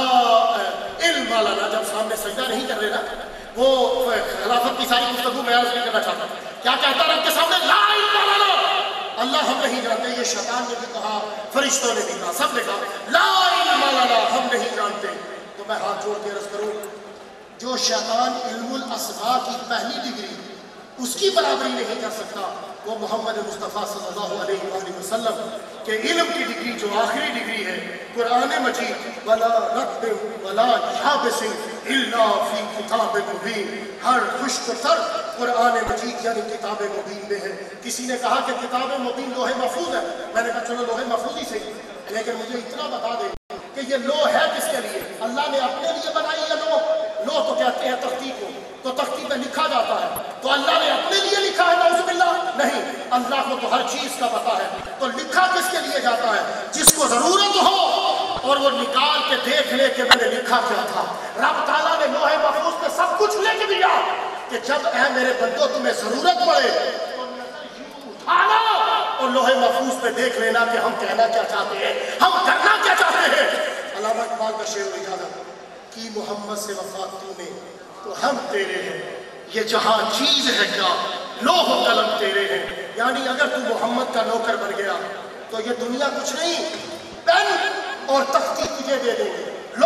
علم لنا, جب سامنے سجدہ نہیں کر رہے نا, وہ خلافت کی ساری گفتگو میں عرض نہیں کرنا چاہتا, کیا کہتا رب کے سامنے لا علم لنا, اللہ ہم نہیں جانتے. یہ شیطان نے بھی کہا, فرشتوں نے بھی کہا, سب نے کہا لا علم لنا, ہم نہیں جانتے. تو میں ہاتھ جوڑ کے عرض کروں, جو شیطان علم الاسماء کی پہلی ڈگری اس کی برابری نہیں کر سکتا, وہ محمد مصطفیٰ صلی اللہ علیہ وآلہ وسلم کے علم کی ڈگری جو آخری ڈگری ہے, قرآن مجید ولا رتب ولا یابس الا فی کتاب مبین, ہر خشک تر قرآن مجید یعنی کتاب مبین میں ہے. کسی نے کہا کہ کتاب مبین لوح محفوظ ہے, میں نے کہا چلو لوح محفوظ ہی صحیح, لیکن مجھے اتنا بتا دیں کہ یہ لوح ہے کس کے لیے؟ اللہ نے اپنے لیے بنائی ہے لوح. لوح تو کہتے ہیں تختی کو, تو تختی پہ لکھا جاتا ہے, تو اللہ نے اپنے لیے لکھا ہے نعوذ باللہ؟ نہیں, اللہ کو تو ہر چیز کا پتہ ہے. تو لکھا کس کے لیے جاتا ہے؟ جس کو ضرورت ہو اور وہ نکال کے دیکھ لے کہ میں نے لکھا کیا تھا. رب تعالیٰ نے لوح محفوظ پہ سب کچھ لکھ دیا کہ جب اے میرے بندو تمہیں ضرورت پڑے تو نظر یوں اٹھا لو اور لوح محفوظ پہ دیکھ لینا کہ ہم کہنا کیا چاہتے ہیں, ہم کرنا کیا چاہتے ہیں. علامہ اقبال کا شعر اجازت کی محمد سے وفات تو نے تو ہم تیرے ہیں, یہ جہاں چیز ہے کیا لوح و قلم تیرے ہیں. یعنی اگر تو محمد کا نوکر بن گیا تو یہ دنیا کچھ نہیں, پین اور تختی تجھے دے دیں گے,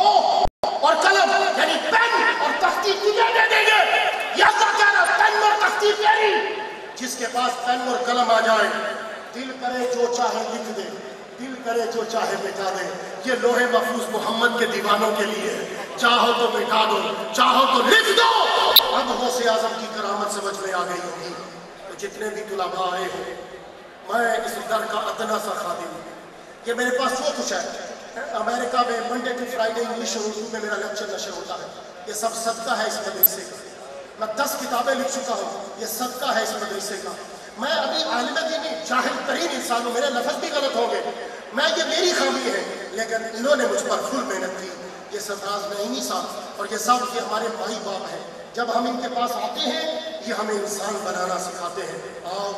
لوح اور قلم یعنی پین اور تختی تجھے دے دیں گے. یہ اللہ کہہ رہا پین اور تختی تیری, جس کے پاس پین اور قلم آ جائے دل کرے جو چاہے لکھ دے, دل کرے جو چاہے مٹا دے. یہ لوح محفوظ محمد کے دیوانوں کے لیے ہے, چاہو تو مٹا دو, چاہو تو لکھ دو. اب غوث اعظم کی کرامت سمجھ میں آ گئی ہوگی. تو جتنے بھی طلباء آئے ہو, میں اس در کا ادنا سا خادم ہوں. یہ میرے پاس جو کچھ ہے, امریکہ میں منڈے ٹو فرائیڈے انگلش اور اردو میں میرا لیکچر نشر ہوتا ہے, یہ سب صدقہ ہے اس مدرسے کا. میں 10 کتابیں لکھ چکا ہوں, یہ صدقہ ہے اس مدرسے کا. میں ابھی عالم دینی جاہل ترین انسان ہوں, میرے لفظ بھی غلط ہوں گے, میں یہ میری خامی ہے, لیکن انہوں نے مجھ پر فل محنت کی. یہ سرفراز نعیمی صاحب اور یہ سب یہ ہمارے بھائی باپ ہیں. جب ہم ان کے پاس آتے ہیں یہ ہمیں انسان بنانا سکھاتے ہیں. آؤ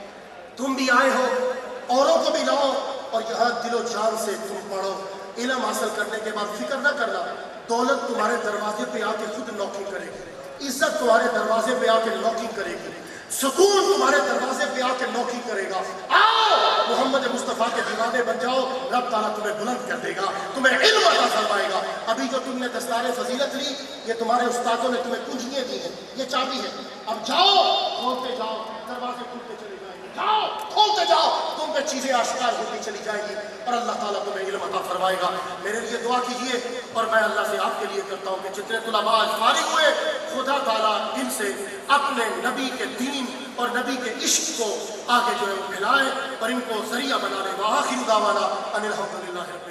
تم بھی آئے ہو, اوروں کو بھی لاؤ اور یہاں دل و جان سے تم پڑھو. علم حاصل کرنے کے بعد فکر نہ کرنا, دولت تمہارے دروازے پہ آ کے خود نوکری کرے گی, عزت تمہارے دروازے پہ آ کے نوکری کرے گی، سکون تمہارے دروازے پہ آ کے نوکی کرے گا۔ آؤ محمد مصطفیٰ کے دیوانے بن جاؤ، رب تعالیٰ تمہیں بلند کر دے گا، تمہیں علم عطا فرمائے گا۔ ابھی جو تم نے دستار فضیلت لی، یہ تمہارے استادوں نے تمہیں کنجیاں دی ہیں، یہ چابی ہے۔ اب جاؤ، کھولتے جاؤ، دروازے کھلتے چلے جائیں گے، جاؤ کھولتے جاؤ، تم پہ چیزیں آشکار ہوتی چلی جائیں گی اور اللہ تعالیٰ تمہیں علم عطا فرمائے گا۔ میرے لیے دعا کیجئے، اور میں اللہ سے آپ کے لیے کرتا ہوں کہ جتنے طلباء آج فارغ ہوئے، خدا تعالیٰ ان سے اپنے نبی کے دین اور نبی کے عشق کو آگے جو ہے پھیلائے اور ان کو ذریعہ بنا لے۔ وآخر دعوانا ان الحمد للہ رب